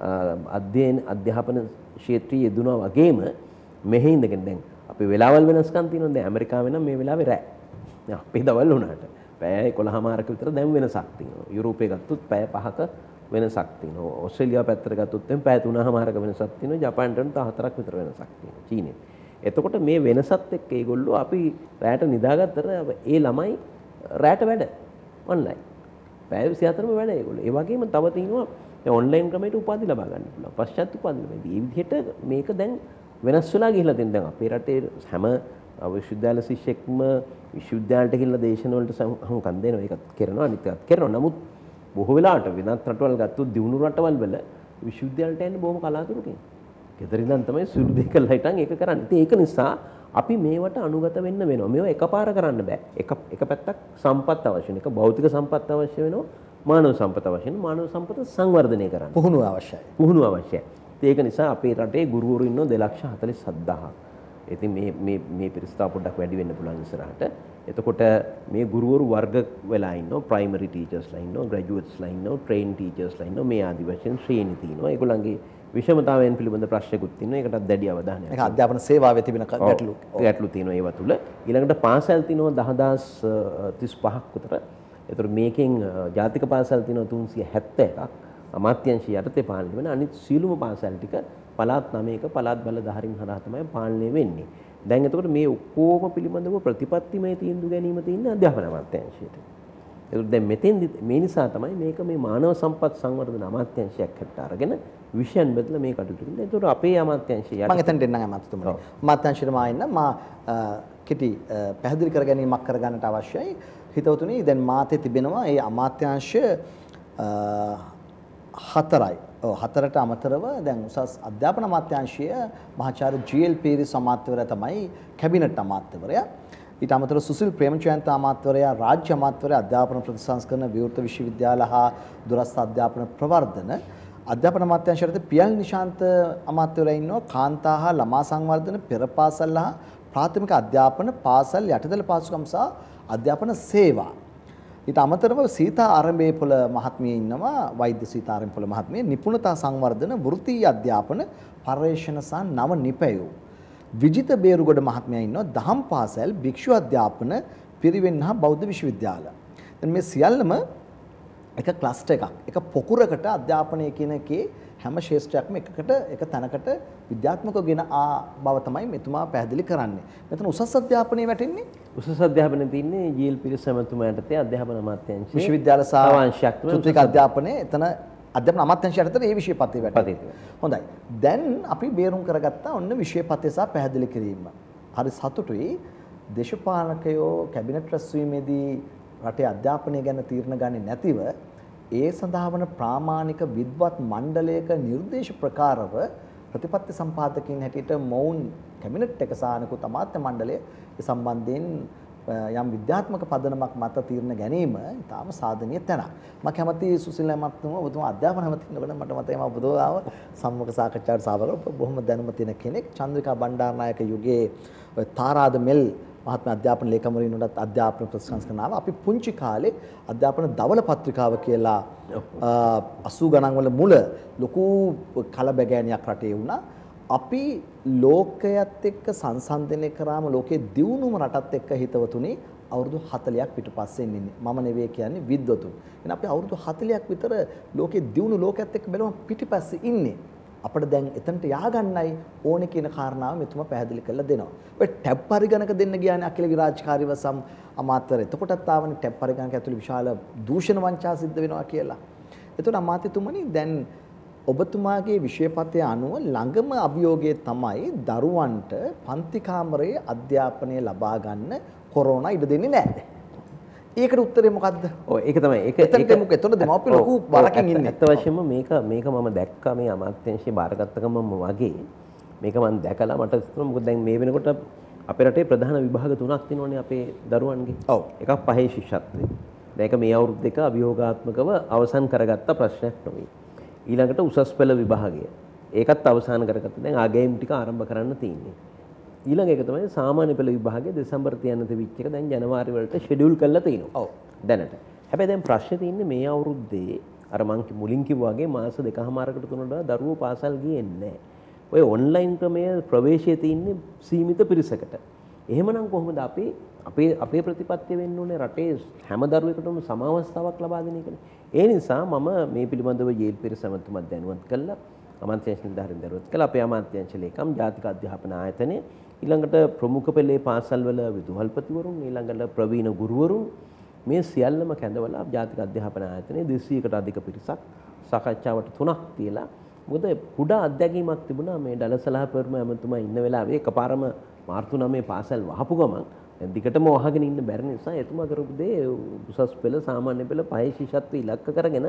අධ්‍යයන අධ්‍යාපන ක්ෂේත්‍රයේ යෙදුණා වගේම මෙහි ඉඳගෙන දැන් අපි වෙලාවල් වෙනස්කම් තියෙනවා. දැන් ඇමරිකාවේ නම් මේ වෙලාවේ රෑ. දැන් අපේ දවල් වුණාට පැය එකොළහ මාරක විතර දැන් වෙනසක් තියෙනවා. යුරෝපේ ගත්තොත් පැය පහක වෙනසක් තියෙනවා. ඕස්ට්‍රේලියාව පැත්තට ගත්තොත් එම් පැය තුනහ මාරක වෙනසක් තියෙනවා. ජපානට තව හතරක් විතර වෙනසක් තියෙනවා. චීනෙත්. එතකොට මේ වෙනසත් එක්ක ඒගොල්ලෝ අපි රැට නිදාගත්තට ඒ ළමයි රැට වැඩ ඔන්ලයින්. පැය විසිහතරම වැඩ ඒගොල්ලෝ. ඒ වගේම තව තියෙනවා දැන් ඔන්ලයින් ක්‍රමයට උපාධි ලබා ගන්න පුළුවන්. පශ්චාත් උපාධි ලබා. මේ විදිහට මේක දැන් වෙනස් වෙලා ගිහිල්ලා තියෙන දැන් අපේ රටේ හැම විශ්වවිද්‍යාල ශිෂ්‍යෙක්ම විශ්වවිද්‍යාලයට ගිහිල්ලා දේශන වලට සම්කම් දෙනවා. ඒකත් කරනවා අනිත් එකත් කරනවා. නමුත් බොහෝ වෙලාවට වෙනත් රටවල් ගත්තොත් දියුණු රටවල් වල විශ්වවිද්‍යාලයට යන්න බොහොම කලාතුරකින්. ගෙදරින්නම් තමයි සුළු දෙයක් කරලා හිටන් ඒක කරන්නේ. ඉතින් ඒක නිසා අපි මේවට අනුගත වෙන්න වෙනවා. මේව එකපාර කරන්න බෑ. එක එක පැත්තක් සම්පත් අවශ්‍ය වෙන එක භෞතික සම්පත් අවශ්‍ය වෙනවා. මානව සම්පත් අවශ්‍ය වෙනවා. මානව සම්පත සංවර්ධනය කරන්න. පුහුණුව අවශ්‍යයි. පුහුණුව අවශ්‍යයි. ඒක නිසා අපේ රටේ ගුරුවරු ඉන්නෝ දෙලක්ෂ හතළිස් හත්දාහක්. ඉතින් මේ මේ මේ පිරිස්තාව පොඩ්ඩක් වැඩි වෙන්න පුළුවන් ඉස්සරහට. එතකොට මේ ගුරුවරු වර්ග වෙලා ඉන්නවා. ප්‍රයිමරි ටීචර්ස්ලා ඉන්නවා, ග්‍රැජුවේට්ස්ලා ඉන්නවා, ට්‍රේන් ටීචර්ස්ලා ඉන්නවා. මේ ආදි වශයෙන් ශ්‍රේණි තියෙනවා. ඒගොල්ලන්ගේ විෂමතාවයන් පිළිබඳ ප්‍රශ්නකුත් තියෙනවා. ඒකටත් දැඩි අවධානයක්. ඒක අධ්‍යාපන සේවාවේ තිබෙන ගැටලු. ගැටලු තියෙනවා ඒව තුල. ඊළඟට පාසල් තියෙනවා දහදාස් තිස් පහක් විතර. ඒතර මේකෙන් ජාතික පාසල් තියෙනවා තුන්සිය හැත්තෑ එකක්. අමාත්‍යාංශය යටතේ පාලනය වෙන අනිත් සීලුම පාසල් ටික පළාත් නවයක පළාත් බලධාරීන් හරහා තමයි පාලනය වෙන්නේ. දැන් එතකොට මේ ඔක්කොම පිළිබඳව ප්‍රතිපත්තිමය තීන්දුව ගැනීම තියෙන අධ්‍යාපන අමාත්‍යාංශයට. ඒක දැන් මෙතෙන්දි මේ නිසා තමයි මේක මේ මානව සම්පත් සංවර්ධන අමාත්‍යාංශයක් හැට අරගෙන විෂයන් බෙදලා මේ කටයුතු කරන්නේ. ඒතකොට අපේ අමාත්‍යාංශය යට මම එතනට එන්නම් අමාත්‍යතුමනි. අමාත්‍යාංශයට මා ඉන්න මා කිටි පැහැදිලි කර ගැනීමක් කර ගන්නට අවශ්‍යයි. හිතවතුනි දැන් මාතේ තිබෙනවා මේ අමාත්‍යාංශ හතරයි. ඔව් හතරට අමතරව දැන් උසස් අධ්‍යාපන අමාත්‍යාංශය මහාචාර්ය ජී.එල්. පීරිස් අමාත්‍යවරයා තමයි කැබිනට් අමාත්‍යවරයා. ඊට අමතරව සුසිල් ප්‍රේමචන්ද්‍ර අමාත්‍යවරයා රාජ්‍ය අමාත්‍යවරයා අධ්‍යාපන ප්‍රතිසංස්කරණ විවෘත විශ්වවිද්‍යාල හා දුරස්ථ අධ්‍යාපන ප්‍රවර්ධන අධ්‍යාපන අමාත්‍යාංශයට පියල් නිශාන්ත අමාත්‍යවරයා ඉන්නවා. කාන්තා හා ළමා සංවර්ධන පෙර පාසල් හා ප්‍රාථමික අධ්‍යාපන පාසල් යටිදල පාසුකම් සහ අධ්‍යාපන සේවා. ඊට අමතරව සීතා ආරම්භේපොළ මහත්මිය ඉන්නවා. වෛද්‍ය සීතා ආරම්භේපොළ මහත්මිය නිපුණතා සංවර්ධන වෘත්තීය අධ්‍යාපන පර්යේෂණ සහ නව නිපැයුම්. විජිත බේරුගොඩ මහත්මයා ඉන්නවා. දහම් පාසල් භික්ෂු අධ්‍යාපන පිරිවෙන් හා බෞද්ධ විශ්වවිද්‍යාල. දැන් මේ සියල්ලම එක ක්ලස්ටර් එකක්. එක පොකුරකට අධ්‍යාපනය කියන එකේ හැම ශේෂ්ත්‍රයක්ම එකකට එක තැනකට විද්‍යාත්මකව ගෙන ආ බව තමයි මෙතුමා පැහැදිලි කරන්නේ. මෙතන උසස් අධ්‍යාපනයේ වැටෙන්නේ උසස් අධ්‍යාපනයේ තින්නේ ජී.එල්. පීරිස් ඇමතුමාට තේ අධ්‍යාපන අමාත්‍යාංශයේ විශ්වවිද්‍යාල සාවාංශයක් තුන්තික අධ්‍යාපනයේ එතන අධ්‍යාපන අමාත්‍යාංශයට අතර ඒ විෂය පත්‍රය වැටෙනවා. හොඳයි. දැන් අපි බේරුම් කරගත්තා ඔන්න විෂය පත්‍රය සහ පැහැදිලි කිරීම. හරි සතුටුයි. දේශපාලකයෝ කැබිනට් රැස්වීමේදී රටේ අධ්‍යාපනය ගැන තීරණ ගන්නේ නැතිව ඒ සඳහා වන ප්‍රාමාණික විද්වත් මණ්ඩලයක නිර්දේශ ප්‍රකාරව ප්‍රතිපත්ති සම්පාදකයන් හැටියට මොවුන් කැබිනට් එක සහ අනිකුත් අමාත්‍ය මණ්ඩලය සම්බන්ධයෙන් යම් විද්‍යාත්මක පදනමක් මත තීරණ ගැනීම ඉතාම සාධනීය තැනක්. මම කැමති සුසිල් මහත්මයා ඔබතුමා අධ්‍යාපන හැමතිනකොට මට මතකයි මම ඔබතුමාව සම්මුඛ සාකච්ඡාවට සහභාගී වුණා. බොහොම දැනුම තියෙන කෙනෙක්. චන්ද්‍රිකා බණ්ඩාරනායක යුගයේ තාරාද මෙල් මහත්ම අධ්‍යාපන ලේකම්වරිනුටත් අධ්‍යාපන ප්‍රතිසංස්කරණ ආවා. අපි පුංචි කාලේ අධ්‍යාපන දවල පත්‍රිකාව කියලා අසූ ගණන් වල මුල ලොකු කලබගෑනියක් රටේ වුණා. අපි ලෝකයේත් එක්ක සංසන්දනය කරාම ලෝකයේ දියුණුවම රටත් එක්ක හිතවතුනි අවුරුදු හතලියක් පිටපස්සෙන් ඉන්නේ. මම නෙවෙයි කියන්නේ විද්වතුන්. එහෙනම් අපි අවුරුදු හතලියක් විතර ලෝකයේ දියුණු ලෝකයේත් එක්ක බැලුවම පිටිපස්සේ ඉන්නේ. අපිට දැන් එතනට ය아가න්නයි ඕනේ කියන කාරණාව මෙතුමා පැහැදිලි කරලා දෙනවා. ඔය ටැබ් පරිගණක දෙන්න ගියානේ අකිල විරාජකාරීව සම් අමාත්‍යවරු. එතකොටත් ආවනේ ටැබ් පරිගණක ඇතුළේ විශාල දූෂණ වංචා සිද්ධ වෙනවා කියලා. එතකොට අමාත්‍යතුමනි දැන් ඔබතුමාගේ විෂයපතය අනුව ළඟම අභියෝගය තමයි දරුවන්ට පන්ති කාමරයේ අධ්‍යාපනය ලබා ගන්න කොරෝනා ඉඩ දෙන්නේ නැහැ. ඒකට උත්තරේ මොකද්ද? ඔව් ඒක තමයි. ඒක ඒක මොකද? එතන දෙමාපිය ලොකු බරකින් ඉන්නේ. ඇත්ත වශයෙන්ම මේක මේක මම දැක්කා මේ අමාත්‍යාංශයේ බාරගත්ත ගමම වගේ මේක මම දැකලා මට හිතුණා මොකද දැන් මේ වෙනකොට අපේ රටේ ප්‍රධාන විභාග තුනක් තියෙනවානේ අපේ දරුවන්ගේ. ඔව්. එකක් පහේ ශිෂ්‍යත්වය. දැන් ඒක මේ අවුරුදු දෙක අභියෝගාත්මකව අවසන් කරගත්ත ප්‍රශ්නයක් නෙවෙයි. ඊළඟට උසස් පෙළ විභාගය. ඒකත් අවසන් කරගත්ත. දැන් ආගේම් ටික ආරම්භ කරන්න තියෙන්නේ. ඊළඟ එක තමයි සාමාන්‍ය පෙළ විභාගයේ දෙසැම්බර් තියන්න තිබිච්ච එක දැන් ජනවාරි වලට ෂෙඩියුල් කරලා තියෙනවා. ඔව්. දැනට. හැබැයි දැන් ප්‍රශ්නේ තියෙන්නේ මේ අවුරුද්දේ අර මං මුලින් කිව්වා වගේ මාස දෙකමාරකට තුනකට දරුවෝ පාසල් ගියේ නැහැ. ඔය ඔන්ලයින් ක්‍රමය ප්‍රවේශයේ තියෙන්නේ සීමිත පිරිසකට. එහෙමනම් කොහොමද අපි අපේ අපේ ප්‍රතිපත්තිය වෙන්න ඕනේ රටේ හැම දරුවෙකුටම සම අවස්ථාවක් ලබා දෙන එකනේ. ඒ නිසා මම මේ පිළිබඳව ජේල් පිරිස සමතුමත් දැනුවත් කළා. අමාත්‍යාංශ නිලධාරීන් දැනුවත් කළා. අපේ අමාත්‍යාංශ ලේකම් ජාතික අධ්‍යාපන ආයතනයේ ඊළඟට ප්‍රමුඛ පෙළේ පාසල්වල විදුහල්පතිවරුන් ඊළඟට ප්‍රවීණ ගුරුවරුන් මේ සියල්ලම කැඳවලා ජාතික අධ්‍යාපන ආයතනයේ දෙසීයකට අධික පිරිසක් සාකච්ඡාවට තුනක් තියලා මොකද කුඩා අත්දැකීමක් තිබුණා මේ ඩලසලහ පෙරම ඇමතුමා ඉන්න වෙලාවේ එකපාරම මාර්තු නවයේ පාසල් වහපු ගමන් දැන් දිගටම වහගෙන ඉන්න බැරි නිසා එතුමා කරපු දේ උසස් පෙළ සාමාන්‍ය පෙළ පහේ ශිෂ්‍යත්ව ඉලක්ක කරගෙන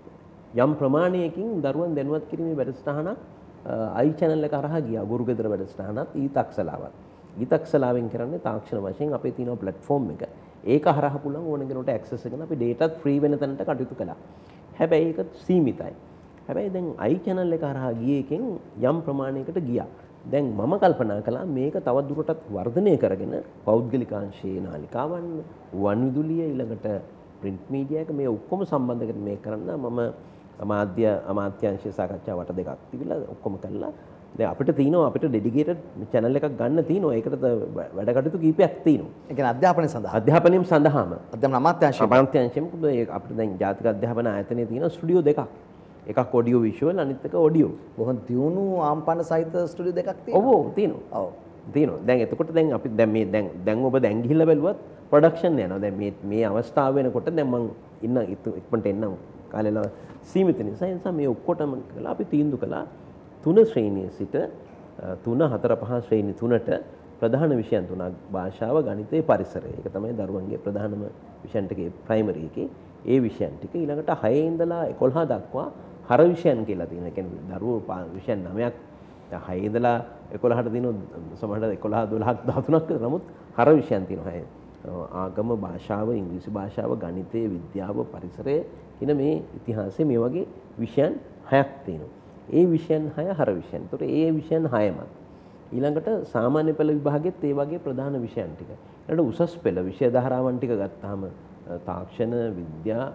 යම් ප්‍රමාණයකින් දරුවන් දැනුවත් කිරීමේ වැඩසටහනක් අයි channel එක හරහා ගියා. ගුරු ගෙදර වැඩසටහනත් ඊතක්සලාවත්. ඊතක්සලාවෙන් කරන්නේ තාක්ෂණ වශයෙන් අපේ තියෙන platform එක. ඒක හරහා පුළුවන් ඕන කෙනෙකුට access එකන අපි dataත් free වෙන තැනට කටයුතු කළා. හැබැයි ඒක සීමිතයි. හැබැයි දැන් අයි channel එක හරහා ගියේ එකෙන් යම් ප්‍රමාණයකට ගියා. දැන් මම කල්පනා කළා මේක තව දුරටත් වර්ධනය කරගෙන පෞද්ගලික අංශයේ නාලිකාවන් වන් විදුලිය ඊළඟට print media එක මේ ඔක්කොම සම්බන්ධ කරගෙන මේක කරන්න මම අමාත්‍ය අමාත්‍යාංශයේ සාකච්ඡා වට දෙකක් තිබිලා ඔක්කොම කළා. දැන් අපිට තියෙනවා අපිට ඩෙඩිකේටඩ් channel එකක් ගන්න තියෙනවා. ඒකට වැඩ කටයුතු කීපයක් තියෙනවා. ඒ කියන්නේ අධ්‍යාපනය සඳහා. අධ්‍යාපනයම සඳහාම. අධ්‍යාපන අමාත්‍යාංශය. අමාත්‍යාංශයෙන් මොකද අපිට දැන් ජාතික අධ්‍යාපන ආයතනයේ තියෙන ස්ටුඩියෝ දෙකක්. එකක් ඔඩියෝ විෂුවල් අනිත් එක ඔඩියෝ. බොහොම දියුණු ආම්පන්න සහිත ස්ටුඩියෝ දෙකක් තියෙනවා. ඔව් තියෙනවා. ඔව්. තියෙනවා. දැන් එතකොට දැන් අපි දැන් මේ දැන් දැන් ඔබ දැන් ගිහිල්ලා බැලුවත් ප්‍රොඩක්ෂන් යනවා. දැන් මේ මේ අවස්ථාව වෙනකොට දැන් මම ඉන්න ඉක්මනට එන්නම් කාලේල සීමිත නිසා ඒ නිසා මේ ඔක්කොටම කළා අපි තීන්දුව කළා තුන ශ්‍රේණිය සිට තුන හතර පහ ශ්‍රේණි තුනට ප්‍රධාන විෂයන් තුනක් භාෂාව ගණිතය පරිසරය. ඒක තමයි දරුවන්ගේ ප්‍රධානම විෂයන් ටිකේ ප්‍රයිමරි එකේ. ඒ විෂයන් ටික ඊළඟට හය ඉඳලා එකොළහ දක්වා හර විෂයන් කියලා තියෙනවා. ඒ කියන්නේ දරුවෝ විෂයන් නවයක් දැන් හය ඉඳලා එකොළහට තියෙනවා සමහරවිට එකොළහ දොළහක් දහතුනක් නමුත් හර විෂයන් තියෙනවා. ආගම භාෂාව ඉංග්‍රීසි භාෂාව ගණිතය විද්‍යාව පරිසරය කියන මේ ඉතිහාසයේ මේ වගේ විෂයන් හයක් තියෙනවා. ඒ විෂයන් හය හර විෂයන්. ඒතකොට ඒ විෂයන් හයමත් ඊළඟට සාමාන්‍ය පෙළ විභාගෙත් ඒ වගේ ප්‍රධාන විෂයන් ටික. ඊළඟට උසස් පෙළ විෂය ධාරාවන් ටික ගත්තාම තාක්ෂණ විද්‍යා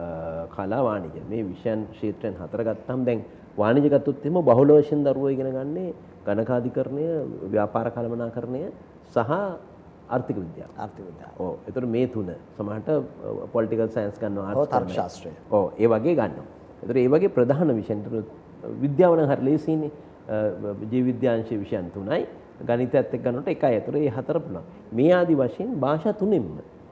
කලා වාණිජ්‍ය මේ විෂයන් ක්ෂේත්‍රයන් හතර ගත්තාම දැන් වාණිජ්‍ය ගත්තොත් එimhe බහුල වශයෙන් දරුවෝ ඉගෙන ගන්නේ ගණකාධිකරණය ව්‍යාපාර කළමනාකරණය සහ ආර්ථික විද්‍යාව. ආර්ථික විද්‍යාව. ඔව්. ඒතර මේ තුන සමහරට පොලිටිකල් සයන්ස් ගන්නවා ආර්ට්ස් තර්ක ශාස්ත්‍රය. ඔව් ඒ වගේ ගන්නවා. ඒතර ඒ වගේ ප්‍රධාන විෂයන් විද්‍යාව නම් හරි ලේසියිනේ. ජීව විද්‍යාංශයේ විෂයන් තුනයි ගණිතයත් එක්ක ගන්නකොට එකයි. ඒතර මේ හතර පුළුවන්. මේ ආදි වශයෙන් භාෂා තුනෙන්ම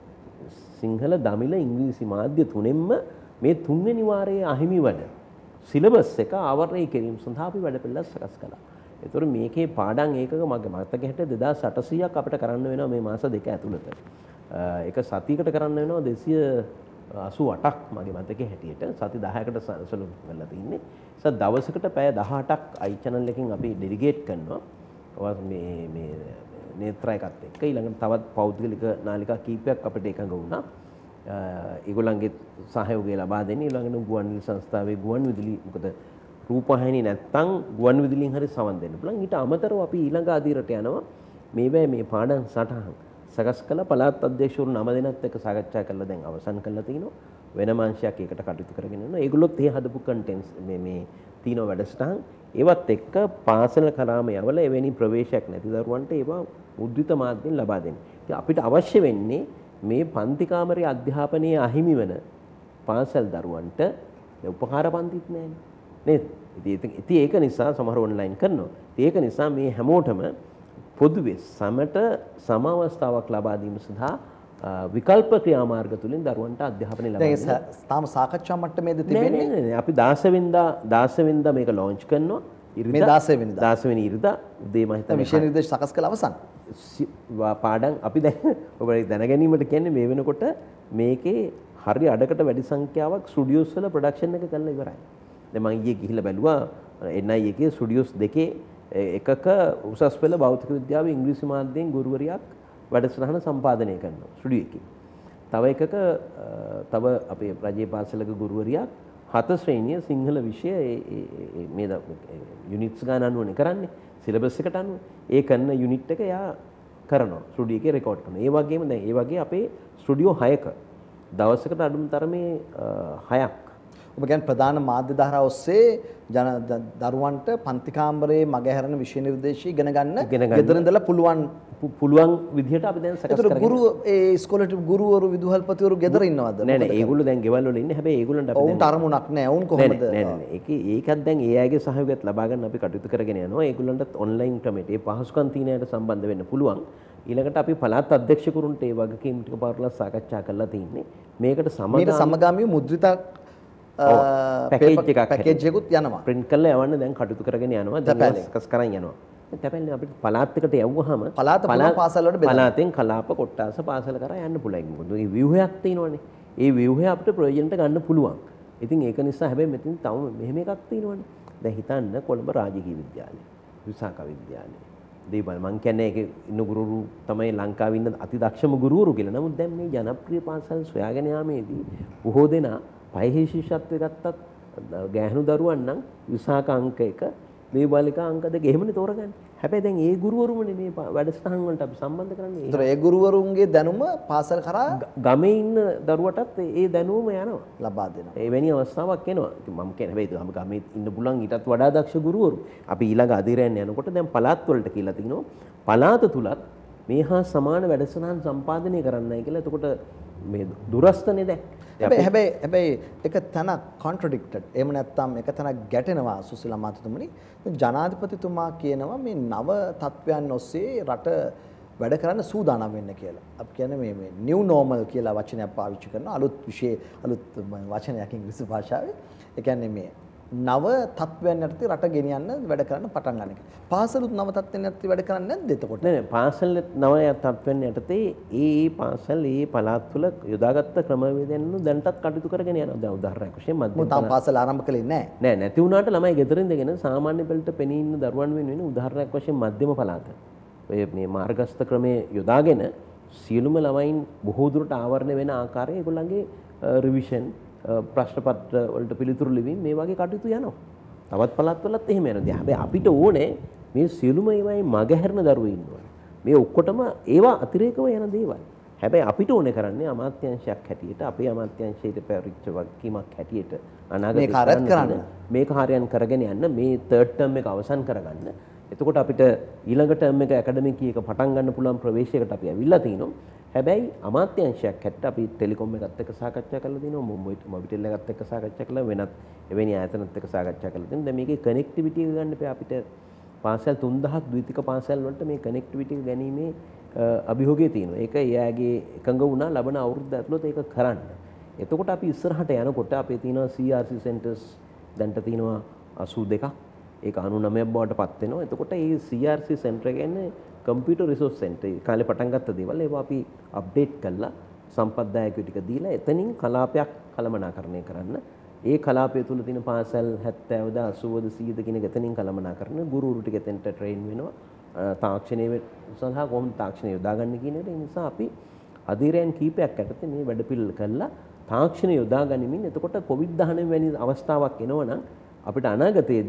සිංහල දමිළ ඉංග්‍රීසි මාධ්‍ය තුනෙන්ම මේ තුන්වෙනි වාරයේ අහිමි වන සිලබස් එක ආවරණය කිරීම සඳහා අපි වැඩ පිළිවෙල සකස් කළා. ඒතර මේකේ පාඩම් ඒකක මගේ මතක හැටියට දෙදාස් අටසීයක් අපිට කරන්න වෙනවා මේ මාස දෙක ඇතුළත. ඒක සතියකට කරන්න වෙනවා දෙසිය අසූ අටක් මගේ මතකයේ හැටියට. සති දහයකට සලු වෙලා තින්නේ. ඒස දවසකට පැය දහඅටක් අයි channel එකකින් අපි ඩෙඩිකේට් කරනවා. ඔය මේ මේ නේත්‍රා එකත් එක්ක ඊළඟට තවත් පෞද්ගලික නාලිකා කීපයක් අපිට එකඟ වුණා. ඒගොල්ලන්ගේ සහයෝගය ලබා දෙන්නේ ඊළඟට ගුවන් විදුලි සංස්ථාවේ ගුවන් විදුලි මොකද රූපවාහිනිය නැත්තම් ගුවන් විදුලියෙන් හරි සවන් දෙන්න පුළුවන්. ඊට අමතරව අපි ඊළඟ අදියරට යනවා මේවැ මේ පාඩම් සටහන් සකස් කළ පළාත් අධ්‍යක්ෂවරු නම දෙනත් එක්ක සාකච්ඡා කරලා දැන් අවසන් කරලා තිනවා. වෙනම අංශයක් ඒකට කටයුතු කරගෙන යනවා. ඒගොල්ලොත් ඒ හදපු කන්ටෙන්ට්ස් මේ මේ තියෙන වැඩසටහන් ඒවත් එක්ක පාසල කරාම යවල එවැනි ප්‍රවේශයක් නැති දරුවන්ට ඒවා මුද්‍රිත මාධ්‍යෙන් ලබා දෙන්න. ඉතින් අපිට අවශ්‍ය වෙන්නේ මේ පන්ති කාමරයේ අධ්‍යාපනයේ අහිමි වෙන පාසල් දරුවන්ට උපකාර පන්තිත් නැහැ නේද? ඉතින් ඉතින් ඒක නිසා සමහර ඔන්ලයින් කරනවා. ඒක නිසා මේ හැමෝටම පොදුවේ සමට සම අවස්ථාවක් ලබා දීම සඳහා විකල්ප ක්‍රියාමාර්ග තුලින් දරුවන්ට අධ්‍යාපනය ලබා දෙන්න. දැන් තාම සාකච්ඡා මට්ටමේද තිබෙන්නේ? නෑ නෑ අපි දාස වෙනිදා දාස වෙනිදා මේක ලොන්ච් කරනවා. මේ දාස වෙනිදා දාස වෙනි ඉරිදා උදේ මම හිතන්නේ විෂය නිර්දේශ සකස් කළ අවසන්. පාඩම් අපි දැන් ඔබට දැන ගැනීමට කියන්නේ මේ වෙනකොට මේකේ හරි අඩකට වැඩි සංඛ්‍යාවක් ස්ටුඩියෝස් වල ප්‍රොඩක්ෂන් එක කරලා ඉවරයි. දැන් මම ඊයේ ගිහිල්ලා බැලුවා එන් අයි එකේ ස්ටුඩියෝස් දෙකේ එකක උසස් පෙළ භෞතික විද්‍යාව ඉංග්‍රීසි මාධ්‍යයෙන් ගුරුවරියක් වැඩසටහන සම්පාදනය කරනවා ස්ටුඩියෝ එකේ. තව එකක තව අපේ රජයේ පාසලක ගුරුවරියක් හත ශ්‍රේණිය සිංහල විෂය මේ යුනිට්ස් ගන්න අනුවනේ කරන්නේ සිලබස් එකට අනුව. ඒ කරන යුනිට් එක එයා කරනවා ස්ටුඩියෝ එකේ රෙකෝඩ් කරනවා. ඒ වගේම දැන් ඒ වගේ අපේ ස්ටුඩියෝ හයක දවසකට අඩුම තරමේ හයක් ඔබ කියන්නේ ප්‍රධාන මාධ්‍ය ධාරා ඔස්සේ ජන දරුවන්ට පන්ති කාමරයේ මගහැරෙන විෂය නිර්දේශී ඉගෙන ගන්න ගෙදර ඉඳලා පුළුවන් පුළුවන් විදිහට අපි දැන් සකස් කරගෙන. ගුරු ඒ ඉස්කෝලේට ගුරුවරු විදුහල්පතිවරු ගෙදර ඉන්නවද? නෑ නෑ ඒගොල්ලෝ දැන් ගෙවල් වල ඉන්නේ. හැබැයි ඒගොල්ලන්ට අපි දැන් ඔවුන්ට අරමුණක් නෑ. ඔවුන් කොහොමද? නෑ නෑ ඒක ඒකත් දැන් ඒ අයගේ සහයෝගයත් ලබා ගන්න අපි කටයුතු කරගෙන යනවා. ඒගොල්ලන්ටත් ඔන්ලයින් ක්‍රමයට ඒ පහසුකම් තියෙනයට සම්බන්ධ වෙන්න පුළුවන්. ඊළඟට අපි පළාත් අධ්‍යක්ෂකවරුන්ට ඒ වගකීම් ටික පාරලා සාකච්ඡා කරලා තින්නේ. මේකට සමගාමීව මුද්‍රිත පැකේජ් එකක් පැකේජ් එකකුත් යනවා. print කරලා යවන්න දැන් කටයුතු කරගෙන යනවා. දැන් සකස් කරන් යනවා. තැපැල්ලේ අපිට පළාත් එකට යවුවාම පළාත පාසල් වලට බෙදලා පළාතෙන් කලාප කොට්ටාස පාසල කරා යන්න පුළුවන්. මොකද මේ ව්‍යුහයක් තියෙනවනේ. ඒ ව්‍යුහය අපිට ප්‍රයෝජනට ගන්න පුළුවන්. ඉතින් ඒක නිසා හැබැයි මෙතන තව මෙහෙම එකක් තියෙනවනේ. දැන් හිතන්න කොළඹ රාජකීය විද්‍යාලය, විසාක විද්‍යාලය. දේවල් මං කියන්නේ ඒකේ ඉන්න ගුරුවරු තමයි ලංකාවේ ඉන්න අති දක්ෂම ගුරුවරු කියලා. නමුත් දැන් මේ ජනප්‍රිය පාසල් සොයාගෙන යාමේදී බොහෝ දෙනා පහේ ශිෂ්‍යත්වය ගත්තත් ගෑනු දරුවන් නම් විසාක අංක එක මේ බාලිකා අංක දෙක එහෙමනේ තෝරගන්නේ. හැබැයි දැන් ඒ ගුරුවරුමනේ මේ වැඩසටහන් වලට අපි සම්බන්ධ කරන්නේ. ඒතර ඒ ගුරුවරුන්ගේ දැනුම පාසල් කරා ගමේ ඉන්න දරුවටත් ඒ දැනුම යනවා. ලබා දෙනවා. ඒ වැනි අවස්ථාවක් එනවා. ඉතින් මම කියන්නේ හැබැයි ගමේ ඉන්න බුලන් ඊටත් වඩා දක්ෂ ගුරුවරු. අපි ඊළඟ අධීරයන් යනකොට දැන් පළාත් වලට කියලා තිනවා. පළාත තුලත් මේ හා සමාන වැඩසටහන් සම්පාදනය කරන්නයි කියලා. එතකොට මේ දුරස්තනේ දැන්. හැබැයි හැබැයි හැබැයි එක තැනක් කොන්ට්‍රඩික්ටඩ්. එහෙම නැත්නම් එක තැනක් ගැටෙනවා සුසිලා මාතුතුමනි. ජනාධිපතිතුමා කියනවා මේ නව තත්වයන් ඔස්සේ රට වැඩ කරන්න සූදානම් වෙන්න කියලා. අපි කියන්නේ මේ මේ නිව් නෝමල් කියලා වචනයක් පාවිච්චි කරනවා. අලුත් විශේෂ අලුත් වචනයක් ඉංග්‍රීසි භාෂාවේ. ඒ කියන්නේ මේ නව තත්වයන් යටතේ රට ගෙනියන්න වැඩ කරන්න පටන් ගන්න එක. පාසලුත් නව තත්වයන් යටතේ වැඩ කරන්නේ නැද්ද එතකොට? නෑ නෑ පාසල් නව තත්වයන් යටතේ ඒ ඒ පාසල් ඒ පළාත් තුළ යොදාගත්ත ක්‍රමවේදයන් දැනටත් කටයුතු කරගෙන යනවා. දැන් උදාහරණයක් වශයෙන් මධ්‍යම තාම පාසල ආරම්භ කළේ නෑ. නෑ නැති වුණාට ළමයි ගෙදර ඉඳගෙන සාමාන්‍ය පෙළට පෙනී ඉන්න දරුවන් වෙනුවෙන් උදාහරණයක් වශයෙන් මධ්‍යම පළාත. ඔය මේ මාර්ගස්ථ ක්‍රමයේ යොදාගෙන සියලුම ළමයින් බොහෝ දුරට ආවරණය වෙන ආකාරයේ ඒගොල්ලන්ගේ රිවිෂන් ප්‍රශ්න පත්‍ර වලට පිළිතුරු ලිවීම මේ වගේ කටයුතු යනවා. තවත් පළාත් වලත් එහෙම යනවා. හැබැයි අපිට ඕනේ මේ සියලුම ඒවායි මගහැරන දරුවෝ ඉන්නවා. මේ ඔක්කොටම ඒවා අතිරේකව යන දේවල්. හැබැයි අපිට ඕනේ කරන්නේ අමාත්‍යාංශයක් හැටියට අපේ අමාත්‍යාංශයට පැවරිච්ච වගකීමක් හැටියට අනාගතේ කරන්න මේක හරියන් කරගෙන යන්න මේ තර්ඩ් ටර්ම් එක අවසන් කරගන්න. එතකොට අපිට ඊළඟ ටර්ම් එක ඇකඩමික් එක පටන් ගන්න පුළුවන් ප්‍රවේශයකට අපි ඇවිල්ලා තිනවා. හැබැයි අමාත්‍යාංශයක් හැටියට අපි ටෙලිකොම් එකත් එක්ක සාකච්ඡා කරලා තිනවා, මොබිටෙල් එකත් එක්ක සාකච්ඡා කරලා වෙනත් එවැනි ආයතනත් එක්ක සාකච්ඡා කරලා තිනවා. දැන් මේකේ කනෙක්ටිවිටි එක ගන්න එපා. අපිට පාසල් තුන්දහක් ද්විතීක පාසල් වලට මේ කනෙක්ටිවිටි එක ගැනීමේ අභියෝගය තියෙනවා. ඒක එයාගේ එකඟ වුණා ලබන අවුරුද්ද ඇතුළත ඒක කරන්න. එතකොට අපි ඉස්සරහට යනකොට අපේ තියෙනවා සී ආර් සී සෙන්ටර්ස් දැන්ට තියෙනවා අසූ දෙකක්. ඒක අනූනවයක් බවට පත් වෙනවා. එතකොට මේ සී ආර් සී සෙන්ටර් කියන්නේ කම්පියුටර් රිසෝස් සෙන්ටර්. ඒ කාලේ පටන් ගත්ත දේවල් ඒවා අපි අප්ඩේට් කරලා සම්පත්දායකයෝ ටික දීලා එතනින් කලාපයක් කළමනාකරණය කරන්න. ඒ කලාපය තුල තියෙන පාසල් හැත්තෑවද අසූවද සීයද කියන එක එතනින් කළමනාකරන ගුරුවරු ටික එතෙන්ට ට්‍රේන් වෙනවා. තාක්ෂණයේ සඳහා කොහොමද තාක්ෂණය යොදාගන්නේ කියන එක. ඒ නිසා අපි අධීරයන් කීපයක් යටතේ මේ වැඩ පිළිවෙල කළා තාක්ෂණය යොදා ගනිමින් එතකොට කොවිඩ් දහනවය වැනි අවස්ථාවක් එනවනම් අපිට අනාගතයේදී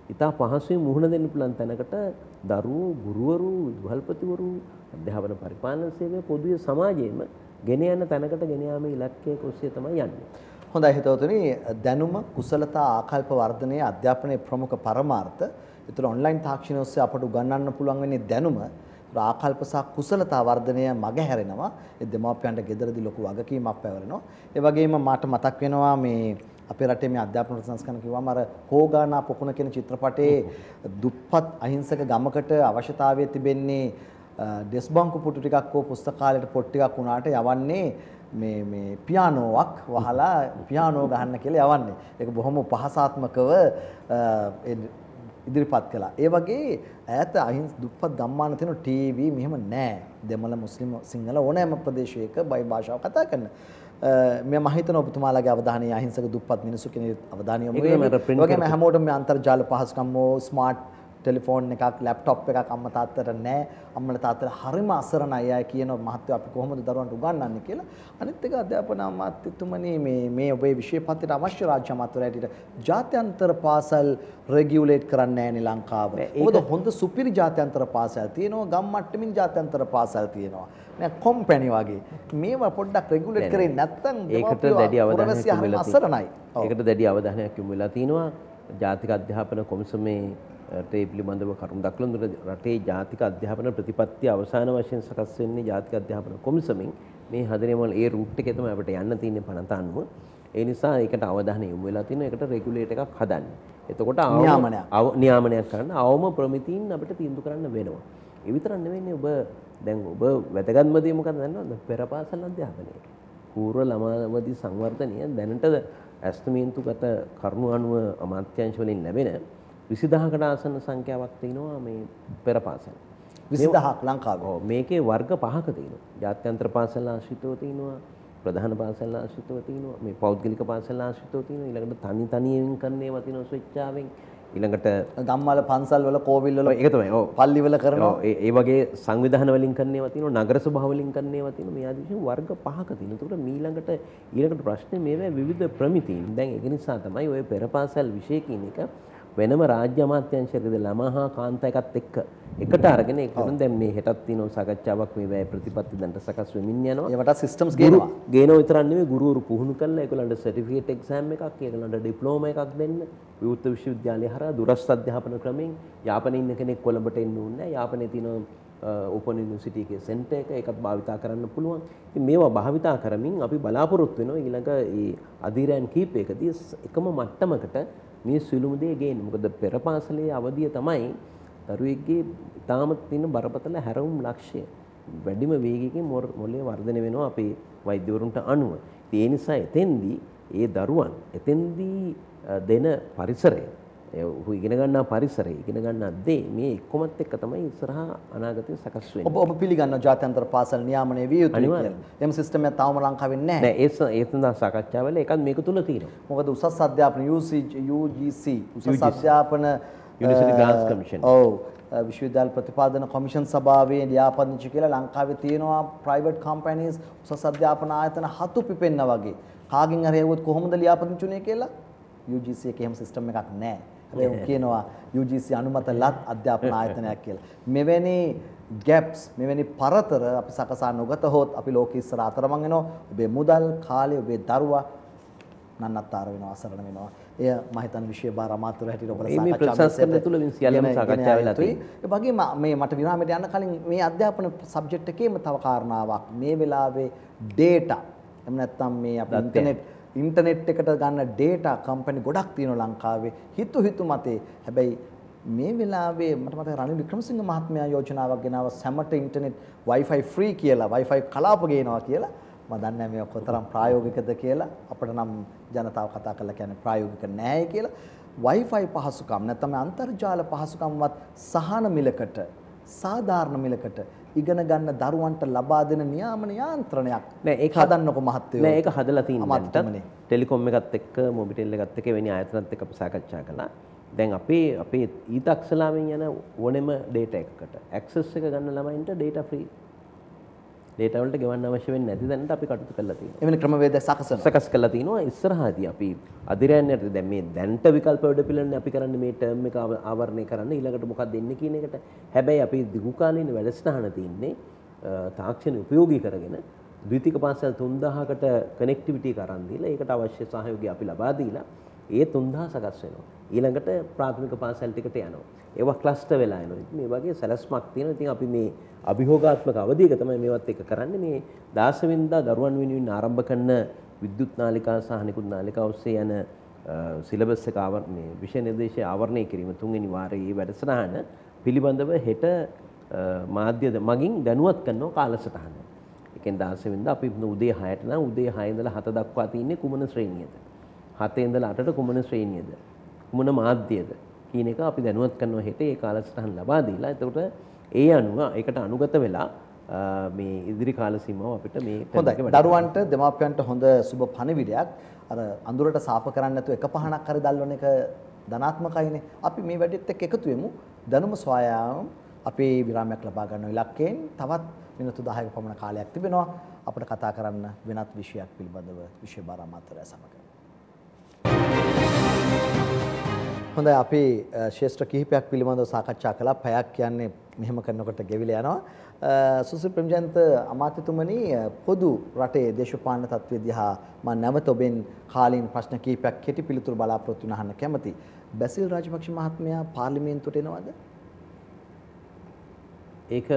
ඉතා පහසුවෙන් මුහුණ දෙන්න පුළුවන් තැනකට දරුවෝ ගුරුවරු විදුහල්පතිවරු අධ්‍යාපන පරිපාලන සේවය පොදුවේ සමාජයේම ගෙන යන තැනකට ගෙන යාමේ ඉලක්කයක ඔස්සේ තමයි යන්නේ. හොඳයි හිතවතුනි, දැනුම කුසලතා ආකල්ප වර්ධනයේ අධ්‍යාපනයේ ප්‍රමුඛ පරමාර්ථ. ඒතර ඔන්ලයින් තාක්ෂණය ඔස්සේ අපට උගන්වන්න පුළුවන් වෙන්නේ දැනුම. ආකල්ප සහ කුසලතා වර්ධනය මගහැරෙනවා. ඒ දෙමාපියන්ට ගෙදරදී ලොකු වගකීමක් පැවරෙනවා. ඒ වගේම මට මතක් වෙනවා මේ අපේ රටේ මේ අධ්‍යාපන සංස්කරණ කිව්වම අර හෝගානා පොකුණ කියන චිත්‍රපටයේ දුප්පත් අහිංසක ගමකට අවශ්‍යතාවය තිබෙන්නේ ඩෙස්බංකු පුටු ටිකක් හෝ පුස්තකාලයට පොත් ටිකක් වුණාට යවන්නේ මේ මේ පියානෝවක් වහලා පියානෝ ගහන්න කියලා යවන්නේ. ඒක බොහොම පහසාත්මකව ඉදිරිපත් කළා. ඒ වගේ ඈත අහිංස දුප්පත් ගම්මාන තියෙන ටීවී මෙහෙම නැහැ. දෙමළ මුස්ලිම් සිංහල ඕනෑම ප්‍රදේශයක බයි භාෂාව කතා කරන. මම හිතන ඔබතුමාලාගේ අවධානය අහිංසක දුප්පත් මිනිසු කෙනෙක් අවධානය යොමු වෙනවා. ඒ වගේම හැමෝටම මේ අන්තර්ජාල පහසුකම් හෝ ස්මාර්ට් ටෙලිෆෝන් එකක් ලැප්ටොප් එකක් අම්මා තාත්තට නැහැ. අම්මලා තාත්තලා හරිම අසරණයි අය කියන මහත්ය අපි කොහොමද දරුවන්ට උගන්වන්නේ කියලා. අනිත් එක අධ්‍යාපන අමාත්‍යතුමනි මේ මේ ඔබේ විෂය පත්‍රයට අවශ්‍ය රාජ්‍ය අමාත්‍යවරයාට ජාත්‍යන්තර පාසල් රෙගියුලේට් කරන්නේ නැහැ නේ ලංකාව. මොකද හොඳ සුපිරි ජාත්‍යන්තර පාසල් තියෙනවා, ගම් මට්ටමින් ජාත්‍යන්තර පාසල් තියෙනවා. නෑ කොම්පැනි වගේ. මේවා පොඩ්ඩක් රෙගියුලේට් කරේ නැත්නම් ඒකට දැඩි අවධානයක් යොමු වෙලා අසරණයි. ඒකට දැඩි අවධානයක් යොමු වෙලා තිනවා. ජාතික අධ්‍යාපන කොමිසමේ රටේ පිළිබඳව කරුණු දක්වන රටේ ජාතික අධ්‍යාපන ප්‍රතිපත්ති අවසාන වශයෙන් සකස් වෙන්නේ ජාතික අධ්‍යාපන කොමිසමෙන්. මේ හදනේම ඒ රූට් එකේ තමයි අපිට යන්න තියෙන්නේ පනත අනුව. ඒ නිසා ඒකට අවධානය යොමු වෙලා තියෙනවා. ඒකට රෙගුලේට් එකක් හදන්න. එතකොට නියාමනයක් කරන්න අවම ප්‍රමිතීන් අපිට තීන්දුව කරන්න වෙනවා. ඒ විතරක් නෙවෙයි ඔබ දැන් ඔබ වැදගත්ම දේ මොකක්ද දන්නවද? පෙර පාසල් අධ්‍යාපනය. පූර්ව ළමාවදී සංවර්ධනය දැනට ඇස්තමේන්තුගත කරුණු අනුව අමාත්‍යාංශ වලින් ලැබෙන විසිදහකට ආසන්න සංඛ්‍යාවක් තියෙනවා මේ පෙර පාසල්. විසිදහක් ලංකාවේ. ඔව් මේකේ වර්ග පහක තියෙනවා. ජාත්‍යන්තර පාසල් ආශ්‍රිතව තියෙනවා, ප්‍රධාන පාසල් ආශ්‍රිතව තියෙනවා, මේ පෞද්ගලික පාසල් ආශ්‍රිතව තියෙනවා, ඊළඟට තනි තනියෙන් කරන ඒවා තියෙනවා ස්වේච්ඡාවෙන්. ඊළඟට ගම්වල පන්සල් වල කෝවිල් වල ඒක තමයි. ඔව් පල්ලි වල කරනවා. ඔව් ඒ වගේ සංවිධාන වලින් කරන ඒවා තියෙනවා, නගර සභා වලින් කරන ඒවා තියෙනවා. මේ ආදී වශයෙන් වර්ග පහක තියෙනවා. ඒකට ඊළඟට ඊළඟට ප්‍රශ්නේ මේවා විවිධ ප්‍රමිතීන්. දැන් ඒක නිසා තමයි ඔය පෙර පාසල් විෂය කියන එක වෙනම රාජ්‍ය අමාත්‍යාංශයකද ළමා හා කාන්තා එකත් එක්ක එකට අරගෙන ඒකෙන් දැන් මේ හෙටත් තියෙන සාකච්ඡාවක් මේ වැය ප්‍රතිපත්ති දැන්ට සකස් වෙමින් යනවා. ඒවට සිස්ටම්ස් ගේනවා. ගේනවා විතරක් නෙවෙයි ගුරුවරු පුහුණු කරලා ඒගොල්ලන්ට සර්ටිෆිකේට් එක්සෑම් එකක්, ඒගොල්ලන්ට ඩිප්ලෝමා එකක් දෙන්න. විවෘත විශ්වවිද්‍යාලය හරහා දුරස්ථ අධ්‍යාපන ක්‍රමෙන් යාපනයේ ඉන්න කෙනෙක් කොළඹට එන්න ඕනේ නැහැ. යාපනයේ තියෙන ඕපන් යුනිවර්සිටි එකේ සෙන්ටර් එක ඒකත් භාවිතා කරන්න පුළුවන්. ඉතින් මේවා භාවිතා කරමින් අපි බලාපොරොත්තු වෙනවා ඊළඟ ඒ අධීරයන් කීපයකදී එකම මට්ටමකට මේ සිළුමු දේ ගේන්න. මොකද පෙර පාසලේ අවධිය තමයි දරුවෙක්ගේ තාමත් තියෙන බරපතල හැරවුම් ලක්ෂ්‍ය. වැඩිම වේගයකින් මොළේ වර්ධනය වෙනවා අපේ වෛද්‍යවරුන්ට අනුව. ඒ නිසා එතෙන්දී ඒ දරුවන් එතෙන්දී දෙන පරිසරය, ඔහු ඉගෙන ගන්නා පරිසරය, ඉගෙන ගන්නා දේ මේ එක්කමත් එක්ක තමයි ඉස්සරහා අනාගතේ සකස් වෙන්නේ. ඔබ ඔබ පිළිගන්නවා ජාත්‍යන්තර පාසල් නියාමනය විය යුතුයි කියලා. එම් සිස්ටම් එක තාම ලංකාවේ නැහැ. නෑ ඒ ඒ සඳහා සාකච්ඡාවල ඒකත් මේක තුල තියෙනවා. මොකද උසස් අධ්‍යාපන යූ ජී සී උසස් අධ්‍යාපන යුනිවර්සිටි ග්‍රාන්ට්ස් කමිෂන්. ඔව් විශ්වවිද්‍යාල ප්‍රතිපාදන කොමිෂන් සභාවේ ලියාපදිංචි කියලා ලංකාවේ තියෙනවා ප්‍රයිවට් කම්පැනිස් උසස් අධ්‍යාපන ආයතන හතු පිපෙන්න වගේ. කාගෙන් හරි ඇහුවොත් කොහොමද ලියාපදිංචි උනේ කියලා යූ ජී සී එකේ එහෙම සිස්ටම් එකක් නැහැ. හැබැයි කියනවා යූ ජී සී අනුමත ලත් අධ්‍යාපන ආයතනයක් කියලා. මෙවැනි ගැප්ස් මෙවැනි පරතර අපි සකසා නොගතහොත් අපි ලෝකෙ ඉස්සර අතරමං වෙනවා. ඔබේ මුදල් කාලය ඔබේ දරුවා නන්නත්තර වෙනවා, අසරණ වෙනවා. එය මම හිතන විශේෂ බාර අමාත්‍යවරු හැටියට ඔබලා සාකච්ඡා කරන තුල සියල්ලම සාකච්ඡා වෙලා තියෙනවා. ඒ වගේම මේ මට විරාමයට යන්න කලින් මේ අධ්‍යාපන සබ්ජෙක්ට් එකේම තව කාරණාවක් මේ වෙලාවේ data එහෙම නැත්නම් මේ අපේ ඉන්ටර්නෙට් ඉන්ටර්නෙට් එකට ගන්න data කම්පැනි ගොඩක් තියෙනවා ලංකාවේ. හිතු හිතු මතේ. හැබැයි මේ වෙලාවේ මට මතකයි රනිල් වික්‍රමසිංහ මහත්මයා යෝජනාවක් ගෙනාවා සැමට ඉන්ටර්නෙට් Wi-Fi free කියලා, Wi-Fi කලාප ගේනවා කියලා. මම දන්නේ නැහැ මේක කොතරම් ප්‍රායෝගිකද කියලා. අපිට නම් ජනතාව කතා කරලා කියන්නේ ප්‍රායෝගික නැහැ කියලා. Wi-Fi පහසුකම් නැත්නම් අන්තර්ජාල පහසුකම්වත් සහන මිලකට, සාධාරණ මිලකට ඉගෙන ගන්න දරුවන්ට ලබා දෙන නියාමන යාන්ත්‍රණයක් නෑ ඒක හදන්නකො මහත්තයෝ. නෑ ඒක හදලා තියෙනවා. ටෙලිකොම් එකත් එක්ක, මොබිටෙල් එකත් එක්ක වෙන ආයතනත් එක්ක අපි සාකච්ඡා කළා. දැන් අපේ අපේ ඊතක්ෂලාවෙන් යන ඕනෙම data එකකට access එක ගන්න ළමයින්ට data free. data වලට ගෙවන්න අවශ්‍ය වෙන්නේ නැති දැනට අපි කටයුතු කරලා තියෙනවා. එවැනි ක්‍රමවේද සකසන සකස් කරලා තිනවා ඉස්සරහදී අපි අධිරයන්යට දැන් මේ දැන්ට විකල්ප වැඩ පිළිවෙලනේ අපි කරන්නේ මේ ටර්ම් එක ආවරණය කරන්න ඊළඟට මොකක්ද එන්නේ කියන එකට. හැබැයි අපි දිගු කාලීන වැඩසටහන තින්නේ තාක්ෂණ උපයෝගී කරගෙන ද්විතීක පාසල් තුන්දාහකට කනෙක්ටිවිටි එක අරන් දීලා ඒකට අවශ්‍ය සහයෝගය අපි ලබා දීලා ඒ තුන්දාහ සකස් වෙනවා. ඊළඟට ප්‍රාථමික පාසල් ටිකට යනවා. ඒවා ක්ලස්ටර් වෙලා යනවා. මේ වගේ සැලැස්මක් තියෙනවා. ඉතින් අපි මේ අභියෝගාත්මක අවධියක තමයි මේවත් එක කරන්නේ. මේ දාස වෙනිදා දරුවන් වෙනුවෙන් ආරම්භ කරන විද්‍යුත් නාලිකා සහ නිකුත් නාලිකා ඔස්සේ යන සිලබස් එක ආවරණය විෂය නිර්දේශය ආවරණය කිරීම තුන්වෙනි වාරයේ වැඩසටහන පිළිබඳව හෙට මාධ්‍ය මගින් දැනුවත් කරනවා කාලසටහන. ඒකෙන් දාස වෙනිදා අපි උදේ හයට නම් උදේ හය ඉඳලා හත දක්වා තියෙන්නේ කුමන ශ්‍රේණියද? හතේ ඉඳලා අටට කුමන ශ්‍රේණියද? කුමන මාධ්‍යද? කියන එක අපි දැනුවත් කරනවා හෙට ඒ කාලසටහන ලබා දීලා. එතකොට ඒ අනුව ඒකට අනුගත වෙලා මේ ඉදිරි කාල සීමාව අපිට මේ හොඳයි. දරුවන්ට දෙමාපියන්ට හොඳ සුබ පණිවිඩයක්. අර අඳුරට සාප කරන්නේ නැතුව එක පහනක් හරි දැල්වන එක ධනාත්මකයිනේ. අපි මේ වැඩෙත් එක්ක එකතු වෙමු. දැනුම සොයාම අපේ විරාමයක් ලබා ගන්න ඉලක්කයෙන් තවත් මිනිත්තු දහයක පමණ කාලයක් තිබෙනවා අපිට කතා කරන්න වෙනත් විෂයක් පිළිබඳව විෂය බාර අමාත්‍යය සමග. හොඳයි අපි ශේෂ්ත්‍ර කිහිපයක් පිළිබඳව සාකච්ඡා කළා. පැයක් කියන්නේ මෙහෙම කරනකොට ගෙවිලා යනවා. සුසිල් ප්‍රේමජයන්ත අමාත්‍යතුමනි පොදු රටේ දේශපාලන තත්ත්වය දිහා මම නැවත ඔබෙන් කාලීන ප්‍රශ්න කිහිපයක් කෙටි පිළිතුරු බලාපොරොත්තු වෙන අහන්න කැමතියි. බැසිල් රාජපක්ෂ මහත්මයා පාර්ලිමේන්තුවට එනවද? ඒක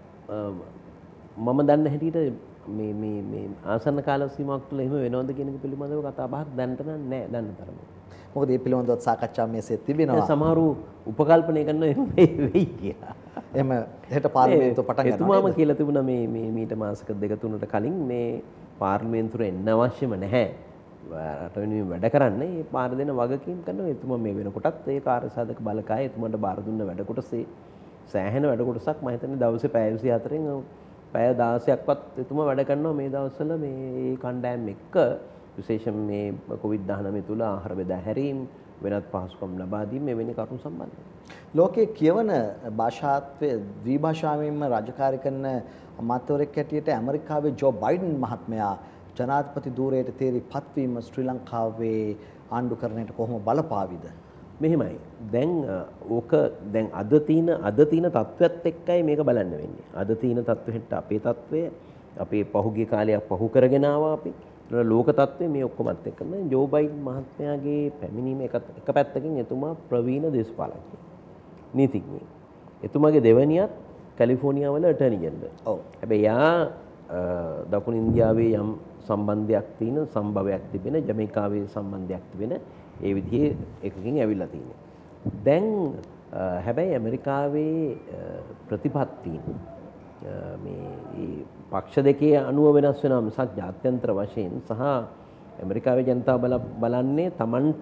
මම දන්න හැටියට මේ මේ මේ ආසන්න කාල සීමාවක් තුළ එහෙම වෙනවද කියන එක පිළිබඳව කතා බහක් දැනට නැහැ දන්න තරමේ. මොකද මේ පිළිබඳව සාකච්ඡා මේසේ තිබෙනවා. සමහරු උපකල්පනය කරනවා එහෙම වෙයි කියලා. එහෙම හෙට පාර්ලිමේන්තුව පටන් ගන්නවා. එතුමාම කියලා තිබුණා මේ මේ මීට මාසක දෙක තුනකට කලින් මේ පාර්ලිමේන්තුවට එන්න අවශ්‍යම නැහැ. රට වෙනුවෙන් වැඩ කරන්නේ මේ පාර දෙන වගකීම් කරනවා. එතුමා මේ වෙනකොටත් ඒ කාර්යසාධක බලකාය එතුමාට බාර දුන්න වැඩ කොටසේ සෑහෙන වැඩ කොටසක් මම හිතන්නේ දවසේ පැය විසි හතරෙන් පැය දාසයක්වත් එතුමා වැඩ කරනවා මේ දවස්වල මේ කණ්ඩායම් එක්ක විශේෂයෙන් මේ කොවිඩ් දහනවය තුල ආහාර බෙදා හැරීම් වෙනත් පහසුකම් ලබා දීම මෙවැනි කරුණු සම්බන්ධව ලෝකයේ කියවන භාෂාත්වයේ ද්විභාෂාවෙන්ම රාජකාරී කරන අමාත්‍යවරයෙක් හැටියට ඇමරිකාවේ ජෝ බයිඩන් මහත්මයා ජනාධිපති ධූරයට තේරි පත්වීම ශ්‍රී ලංකාවේ ආණ්ඩුකරණයට කොහොම බලපාවිද? මෙහෙමයි. දැන් ඕක දැන් අද තියෙන අද තියෙන තත්ත්වයක් එක්කයි මේක බලන්න වෙන්නේ. අද තියෙන තත්ත්වෙට අපේ තත්ත්වය අපේ පහුගිය කාලයක් පහු කරගෙන ආවා අපි. ලෝක තත්ත්වය මේ ඔක්කොමත් එක්කම ජෝ බයිඩන් මහත්මයාගේ පැමිණීම එක එක පැත්තකින් එතුමා ප්‍රවීණ දේශපාලකයෙක්. නීතිඥයෙක්. එතුමාගේ දෙවනියත් කැලිෆෝනියා වල ඇටර්නි ජෙනරල්. ඔව්. හැබැයි යා දකුණු ඉන්දියාවේ යම් සම්බන්ධයක් තියෙන සම්භවයක් තිබෙන ජමයිකාවේ සම්බන්ධයක් තිබෙන ඒ විදිහේ එකකින් ඇවිල්ලා තියෙනවා. දැන් හැබැයි ඇමරිකාවේ ප්‍රතිපත්තීන් මේ පක්ෂ දෙකේ අනුව වෙනස් වෙනවා මිසක් ජාත්‍යන්තර වශයෙන් සහ ඇමරිකාවේ ජනතාව බලන්නේ Tamanට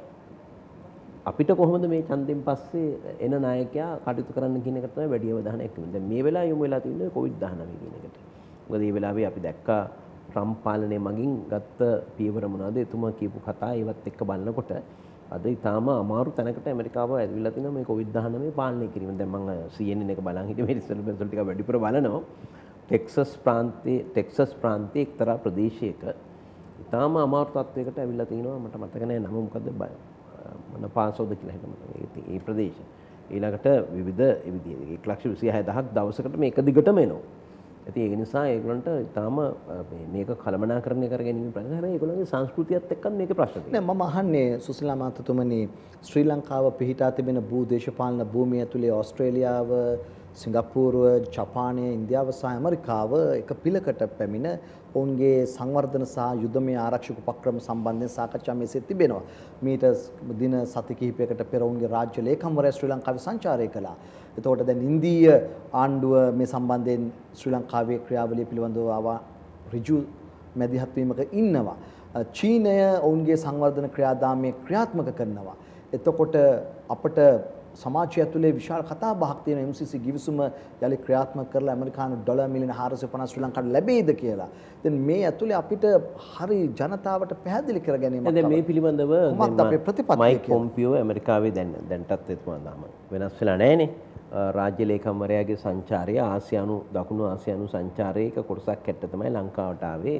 අපිට කොහොමද මේ ඡන්දෙන් පස්සේ එන නායකයා කටයුතු කරන්න කියන එක තමයි වැඩි අවධානයක් යොමු. දැන් මේ වෙලාවේ යොමු වෙලා තියෙන්නේ කොවිඩ් දහනවය කියන එකට. මොකද මේ වෙලාවේ අපි දැක්කා ට්‍රම්ප් පාලනය මගින් ගත්ත පියවර මොනවාද? එතුමා කියපු කතා ඒවත් එක්ක බලනකොට අද ඊටාම අමාරු තැනකට ඇමරිකාව ඇවිල්ලා තිනවා මේ කොවිඩ් දහනවය පාලනය කිරීම. දැන් මම සී එන් එන් එක බලන් හිටියේ මේ රිසල්ට් වල ටික වැඩිපුර බලනවා. ටෙක්සස් ප්‍රාන්තයේ ටෙක්සස් ප්‍රාන්තයේ එක්තරා ප්‍රදේශයක ඊටාම අමාරු තත්වයකට ඇවිල්ලා තිනවා. මට මතක නැහැ නම මොකද්ද මොන පාසෝද කියලා හිතමු. මේ ප්‍රදේශය. ඊළඟට විවිධ එක ලක්ෂ විසි හය දහසක් දවසකට මේක දිගටම එනවා. ඉතින් ඒ නිසා ඒගොල්ලන්ට තාම මේක කළමනාකරණය කර ගැනීම ප්‍රශ්න. හැබැයි ඒගොල්ලන්ගේ සංස්කෘතියත් එක්කත් මේකේ ප්‍රශ්න තියෙනවා. නෑ මම අහන්නේ සුසිලා මාතතුමනි ශ්‍රී ලංකාව පිහිටා තිබෙන භූ දේශපාලන භූමිය ඇතුලේ ඕස්ට්‍රේලියාව, සිංගප්පූරුව, ජපානය, ඉන්දියාව සහ ඇමරිකාව එක පිළකට පැමිණ ඔවුන්ගේ සංවර්ධන සහ යුදමය ආරක්ෂක උපක්‍රම සම්බන්ධයෙන් සාකච්ඡා මේසේ තිබෙනවා. මීට දින සති කිහිපයකට පෙර ඔවුන්ගේ රාජ්‍ය ලේකම්වරයා ශ්‍රී ලංකාවේ සංචාරය කළා. එතකොට දැන් ඉන්දීය ආණ්ඩුව මේ සම්බන්ධයෙන් ශ්‍රී ලංකාවේ ක්‍රියාවලිය පිළිබඳව ආවා ඍජු මැදිහත් වීමක ඉන්නවා. චීනය ඔවුන්ගේ සංවර්ධන ක්‍රියාදාමයේ ක්‍රියාත්මක කරනවා. එතකොට අපට සමාජය ඇතුලේ විශාල කතා බහක් තියෙන එම් සී සී ගිවිසුම යලි ක්‍රියාත්මක කරලා ඇමරිකානු ඩොලර් මිලියන හාරසිය පනස් ශ්‍රී ලංකාවට ලැබෙයිද කියලා. දැන් මේ ඇතුලේ අපිට හරි ජනතාවට පැහැදිලි කර ගැනීමක් දැන් මේ පිළිබඳව කොහොමද අපේ ප්‍රතිපත්තිය මයික් පොම්පියෝ ඇමරිකාවේ දැන් දැන්ටත් එතුමා වෙනස් වෙලා නැහැනේ. රාජ්‍ය ලේකම්වරයාගේ සංචාරය ආසියානු දකුණු ආසියානු සංචාරයක කොටසක් ඇත්ත තමයි ලංකාවට ආවේ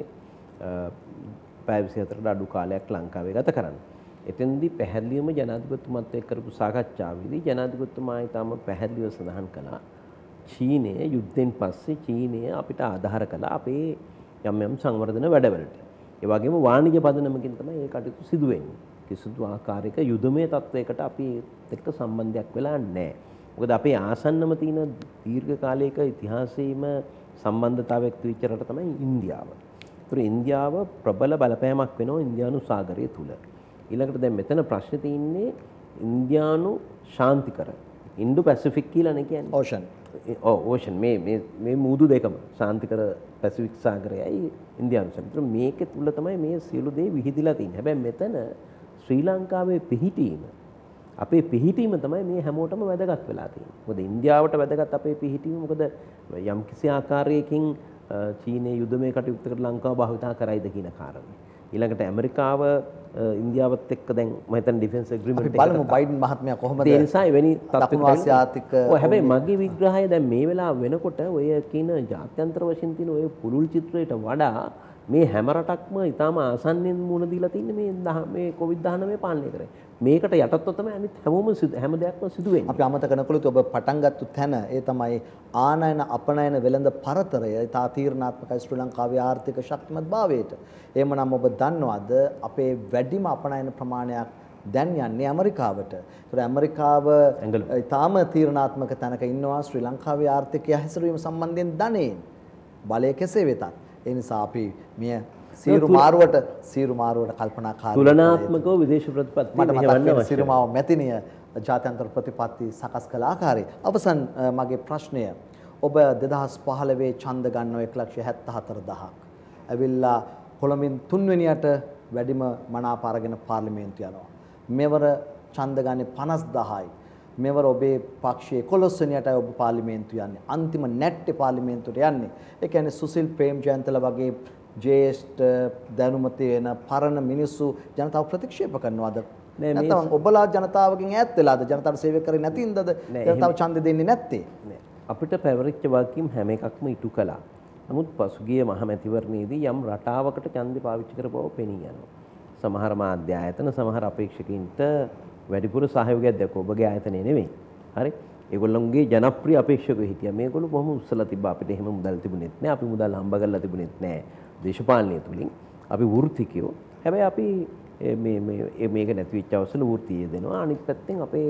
පැය විසිහතරකට අඩු කාලයක් ලංකාවේ ගත කරන්න. එතෙන්දී පැහැදිලිවම ජනාධිපතිතුමත් එක්ක කරපු සාකච්ඡාවේදී ජනාධිපතිතුමා ඊටම පැහැදිලිව සඳහන් කළා චීනය යුද්ධෙන් පස්සේ චීනය අපිට ආධාර කළා අපේ යම් යම් සංවර්ධන වැඩවලට. ඒ වගේම වාණිජ පදනමකින් තමයි මේ කටයුතු සිදු වෙන්නේ. කිසිදු ආකාරයක යුදමය තත්වයකට අපි එක්ක සම්බන්ධයක් වෙලා නැහැ. මොකද අපේ ආසන්නම තියෙන දීර්ඝ කාලයක ඉතිහාසයේම සම්බන්ධතාවයක් තිබිච්ච රට තමයි ඉන්දියාව. ඒතර ඉන්දියාව ප්‍රබල බලපෑමක් වෙනවා ඉන්දියානු සාගරය තුල. ඊළඟට දැන් මෙතන ප්‍රශ්නේ තියෙන්නේ ඉන්දියානු ශාන්තිකර ඉන්ඩෝ පැසිෆික් කියලා නේ කියන්නේ. ඕෂන්. ඔව් ඕෂන් මේ මේ මේ මූදු දෙකම ශාන්තිකර පැසිෆික් සාගරයයි ඉන්දියානු සාගරය. මේක තුල තමයි මේ සියලු දේ විහිදිලා තියෙන්නේ. හැබැයි මෙතන ශ්‍රී ලංකාවේ පිහිටීම අපේ පිහිටීම තමයි මේ හැමෝටම වැදගත් වෙලා තියෙන්නේ. මොකද ඉන්දියාවට වැදගත් අපේ පිහිටීම මොකද යම් කිසි ආකාරයකින් චීනයේ යුදමය කටයුත්තකට ලංකාව භාවිතා කරයිද කියන කාරණේ. ඊළඟට ඇමරිකාව ඉන්දියාවත් එක්ක දැන් මම හිතන්නේ ඩිෆෙන්ස් ඇග්‍රීමන්ට් එක බලමු බයිඩන් මහත්මයා කොහොමද ඒ නිසා එවැනි දකුණු ආසියාතික ඔය හැබැයි මගේ විග්‍රහය දැන් මේ වෙලාව වෙනකොට ඔය කියන ජාත්‍යන්තර වශයෙන් තියෙන ඔය පුළුල් චිත්‍රයට වඩා මේ හැම රටක්ම ඊටාම ආසන්නෙන් මුණ දීලා තින්නේ මේ මේ කොවිඩ් දහනවය පාලනය කරේ. මේකට යටත්ව තමයි අනිත් හැමෝම හැම දෙයක්ම සිදු වෙන්නේ. අපි අමතක කරනකොට ඔබ පටන් ගත්ත තැන ඒ තමයි ආනයන අපනයන වෙළඳ පරතරය තා තීරණාත්මකයි ශ්‍රී ලංකාවේ ආර්ථික ශක්තිමත් භාවයට. එහෙමනම් ඔබ දන්නවද අපේ වැඩිම අපනයන ප්‍රමාණයක් දැන් යන්නේ ඇමරිකාවට. ඒතර ඇමරිකාව ඊටාම තීරණාත්මක තැනක ඉන්නවා ශ්‍රී ලංකාවේ ආර්ථිකය හැසිරවීම සම්බන්ධයෙන් ධනෙන්. බලය කෙසේ වෙතත් ඒ නිසා අපි මෙය සීරු මාරුවට සීරු මාරුවට කල්පනාකාරී තුලනාත්මකව විදේශ ප්‍රතිපත්ති මෙහෙවන්න සිරුමාව මැතිනිය ජාත්‍යන්තර ප්‍රතිපත්ති සකස් කළ ආකාරය. අවසන් මගේ ප්‍රශ්නය ඔබ දෙදහස් පහළොව ඡන්ද ගන්නව එක ලක්ෂ හැත්තෑ හතර දහසක්. ඇවිල්ලා කොළඹින් තුන්වෙනියට වැඩිම මනාප අරගෙන පාර්ලිමේන්තු යනවා. මෙවර ඡන්ද ගන්නේ පනස් දහයයි. මෙවර ඔබේ පක්ෂයේ එකොළොස් වෙනියටයි ඔබ පාර්ලිමේන්තු යන්නේ. අන්තිම නැට්ටේ පාර්ලිමේන්තුවට යන්නේ. ඒ කියන්නේ සුසිල් ප්‍රේම්ජයන්තල වගේ ජේෂ්ඨ දැනුම තියෙන පරණ මිනිස්සු ජනතාව ප්‍රතික්ෂේප කරනවාද? නැත්නම් ඔබලා ජනතාවගෙන් ඈත් වෙලාද? ජනතාවට සේවය කරේ නැතිඳද ජනතාව ඡන්දෙ දෙන්නේ නැත්තේ? අපිට පැවරිච්ච වගකීම් හැම එකක්ම ඉටු කළා. නමුත් පසුගිය මහමැතිවරණයේදී යම් රටාවකට ඡන්දෙ පාවිච්චි කරපුව පෙනී යනවා. සමහර මාධ්‍ය ආයතන සමහර අපේක්ෂකයින්ට වැඩිපුර සහයෝගයක් දැක්වුවා. ඔබගේ ආයතනය නෙවෙයි. හරි? ඒගොල්ලන්ගේ ජනප්‍රිය අපේක්ෂකයෝ හිටියා. මේගොල්ලෝ බොහොම උස්සලා තිබ්බා. අපිට එහෙම මුදල් තිබුණෙත් නෑ. අපි මුදල් හම්බ කරලා තිබුණෙත් නෑ. දේශපාලනය තුලින් අපි වෘත්තිකයෝ. හැබැයි අපි මේ මේ මේක නැති වෙච්ච අවසල වෘත්තිය දෙනවා. අනිත් පැත්තෙන් අපේ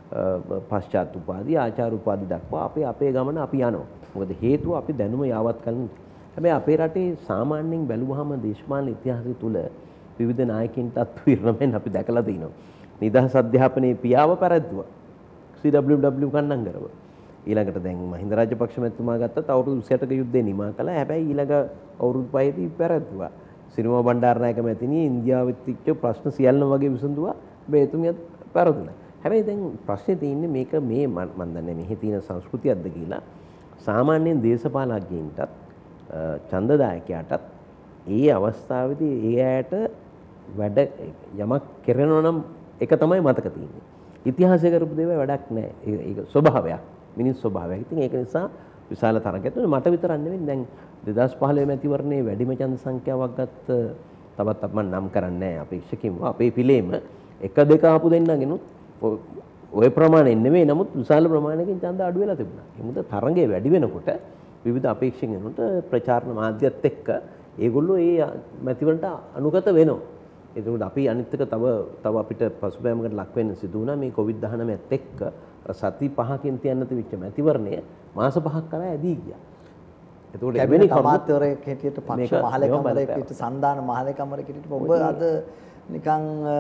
පශ්චාත් උපාධි ආචාර උපාධි දක්වා අපේ අපේ ගමන අපි යනවා. මොකද හේතුව අපි දැනුම යාවත් කලින්. හැබැයි අපේ රටේ සාමාන්‍යයෙන් බැලුවහම දේශපාලන ඉතිහාසය තුල විවිධ නායකින්ට අත්විඳින්න අපි දැකලා තිනවා. නිදහස් අධ්‍යාපනයේ පියාව පැරැද්දුවා. සී ඩබ්ලිව් ඩබ්ලිව් කන්නංගරව. ඊළඟට දැන් මහින්ද රාජපක්ෂ මැතිතුමා ගත්තත් අවුරුදු විසිඅටක යුද්ධේ නිමා කළා. හැබැයි ඊළඟ අවුරුදු පහේදී පැරැද්දුවා. සිරිමා බණ්ඩාරනායක මැතිණිය ඉන්දියාවෙත් තිච්ච ප්‍රශ්න සියල්ලම වගේ විසඳුවා. බේතුමියත් පැරදුනා. හැබැයි දැන් ප්‍රශ්නේ තියෙන්නේ මේක මේ මම දන්නේ මෙහි තියෙන සංස්කෘතියක්ද කියලා. සාමාන්‍යයෙන් දේශපාලඥයින්ටත් ඡන්දදායකයාටත් ඒ අවස්ථාවේදී ඒ ඇයට වැඩ යමක් කරනවා නම් ඒක තමයි මතක තියෙන්නේ. ඉතිහාසය කරපු දේවල් වැඩක් නැහැ. ඒක ස්වභාවයක්. මිනිස් ස්වභාවයක්. ඉතින් ඒක නිසා විශාල තරගයක් තියෙනවා. මට විතරක් නෙවෙයි දැන් දෙදහස් පහළොව මැතිවරණයේ වැඩිම ඡන්ද සංඛ්‍යාවක් ගත්ත තවත් අප මම නම් කරන්නේ නැහැ අපේක්ෂකින්ව. අපේ පිළේම එක දෙක ආපු දෙන්නගෙනුත් ඔය ප්‍රමාණයෙන් නෙවෙයි නමුත් විශාල ප්‍රමාණයකින් ඡන්ද අඩු වෙලා තිබුණා. ඒ මොකද තරඟය වැඩි වෙනකොට විවිධ අපේක්ෂකයන්ට ප්‍රචාරණ මාධ්‍යත් එක්ක ඒගොල්ලෝ ඒ මැතිවරණට අනුගත වෙනවා. ඒකෝට අපි අනිත් එක තව තව අපිට පසුබෑමකට ලක් වෙන්න සිදු වුණා මේ කොවිඩ් දහනවයත් එක්ක සති පහකින් තියන්න තිබිච්ච මැතිවරණය මාස පහක් කරා ඇදී ගියා. ඒකෝට එවැනි කමාත්‍යවරයෙක් හැටියට පක්ෂ මහලේකම්වරයෙක් හිටිය සන්දාන මහලේකම්වරයෙක් හිටියට ඔබ අද නිකන්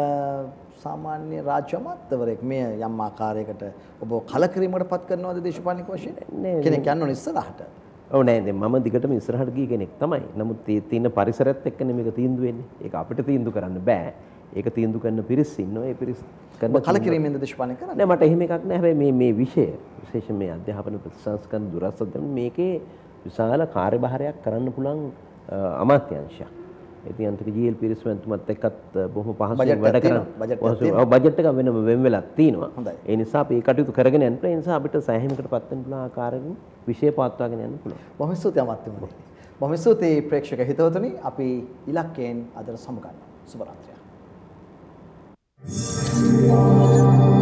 සාමාන්‍ය රාජ්‍ය අමාත්‍යවරයෙක් මේ යම් ආකාරයකට ඔබ කලකිරීමකට පත් කරනවද දේශපාලනික වශයෙන්? කෙනෙක් යන්න ඕන ඉස්සරහට. ඔව් නෑ දැන් මම දිගටම ඉස්සරහට ගිය කෙනෙක් තමයි. නමුත් ඒ තියෙන පරිසරයත් එක්කනේ මේක තීන්දුව වෙන්නේ. ඒක අපිට තීන්දුව කරන්න බෑ. ඒක තීන්දුව කරන පිරිස් ඉන්නවා. ඒ පිරිස් කරන කලකිරීමෙන්ද දේශපාලනය කරන්නේ? නෑ මට එහෙම එකක් නෑ. හැබැයි මේ මේ විෂය විශේෂයෙන් මේ අධ්‍යාපන ප්‍රතිසංස්කරණ දුරස්ත මේකේ විශාල කාර්යභාරයක් කරන්න පුළුවන් අමාත්‍යාංශයක්. ඉතින් අන්තික ජී එල් පිරිස් මන්තුමත් එක්කත් බොහොම පහසුවෙන් වැඩ කරන බජට් එක වෙනම වෙන් වෙලා තිනවා. ඒ නිසා අපි ඒ කටයුතු කරගෙන යන්න පුළුවන්. ඒ නිසා අපිට සෑහීමකට පත් වෙන්න පුළුවන් ආකාරයෙන් විෂය පවත්වාගෙන යන්න පුළුවන්. බොහොම ස්තුතියි අමාත්‍යවරුනි. බොහොම ස්තුතියි ප්‍රේක්ෂක හිතවතුනි. අපි ඉලක්කයෙන් අද සමුගන්නවා. සුබ රාත්‍රියක්.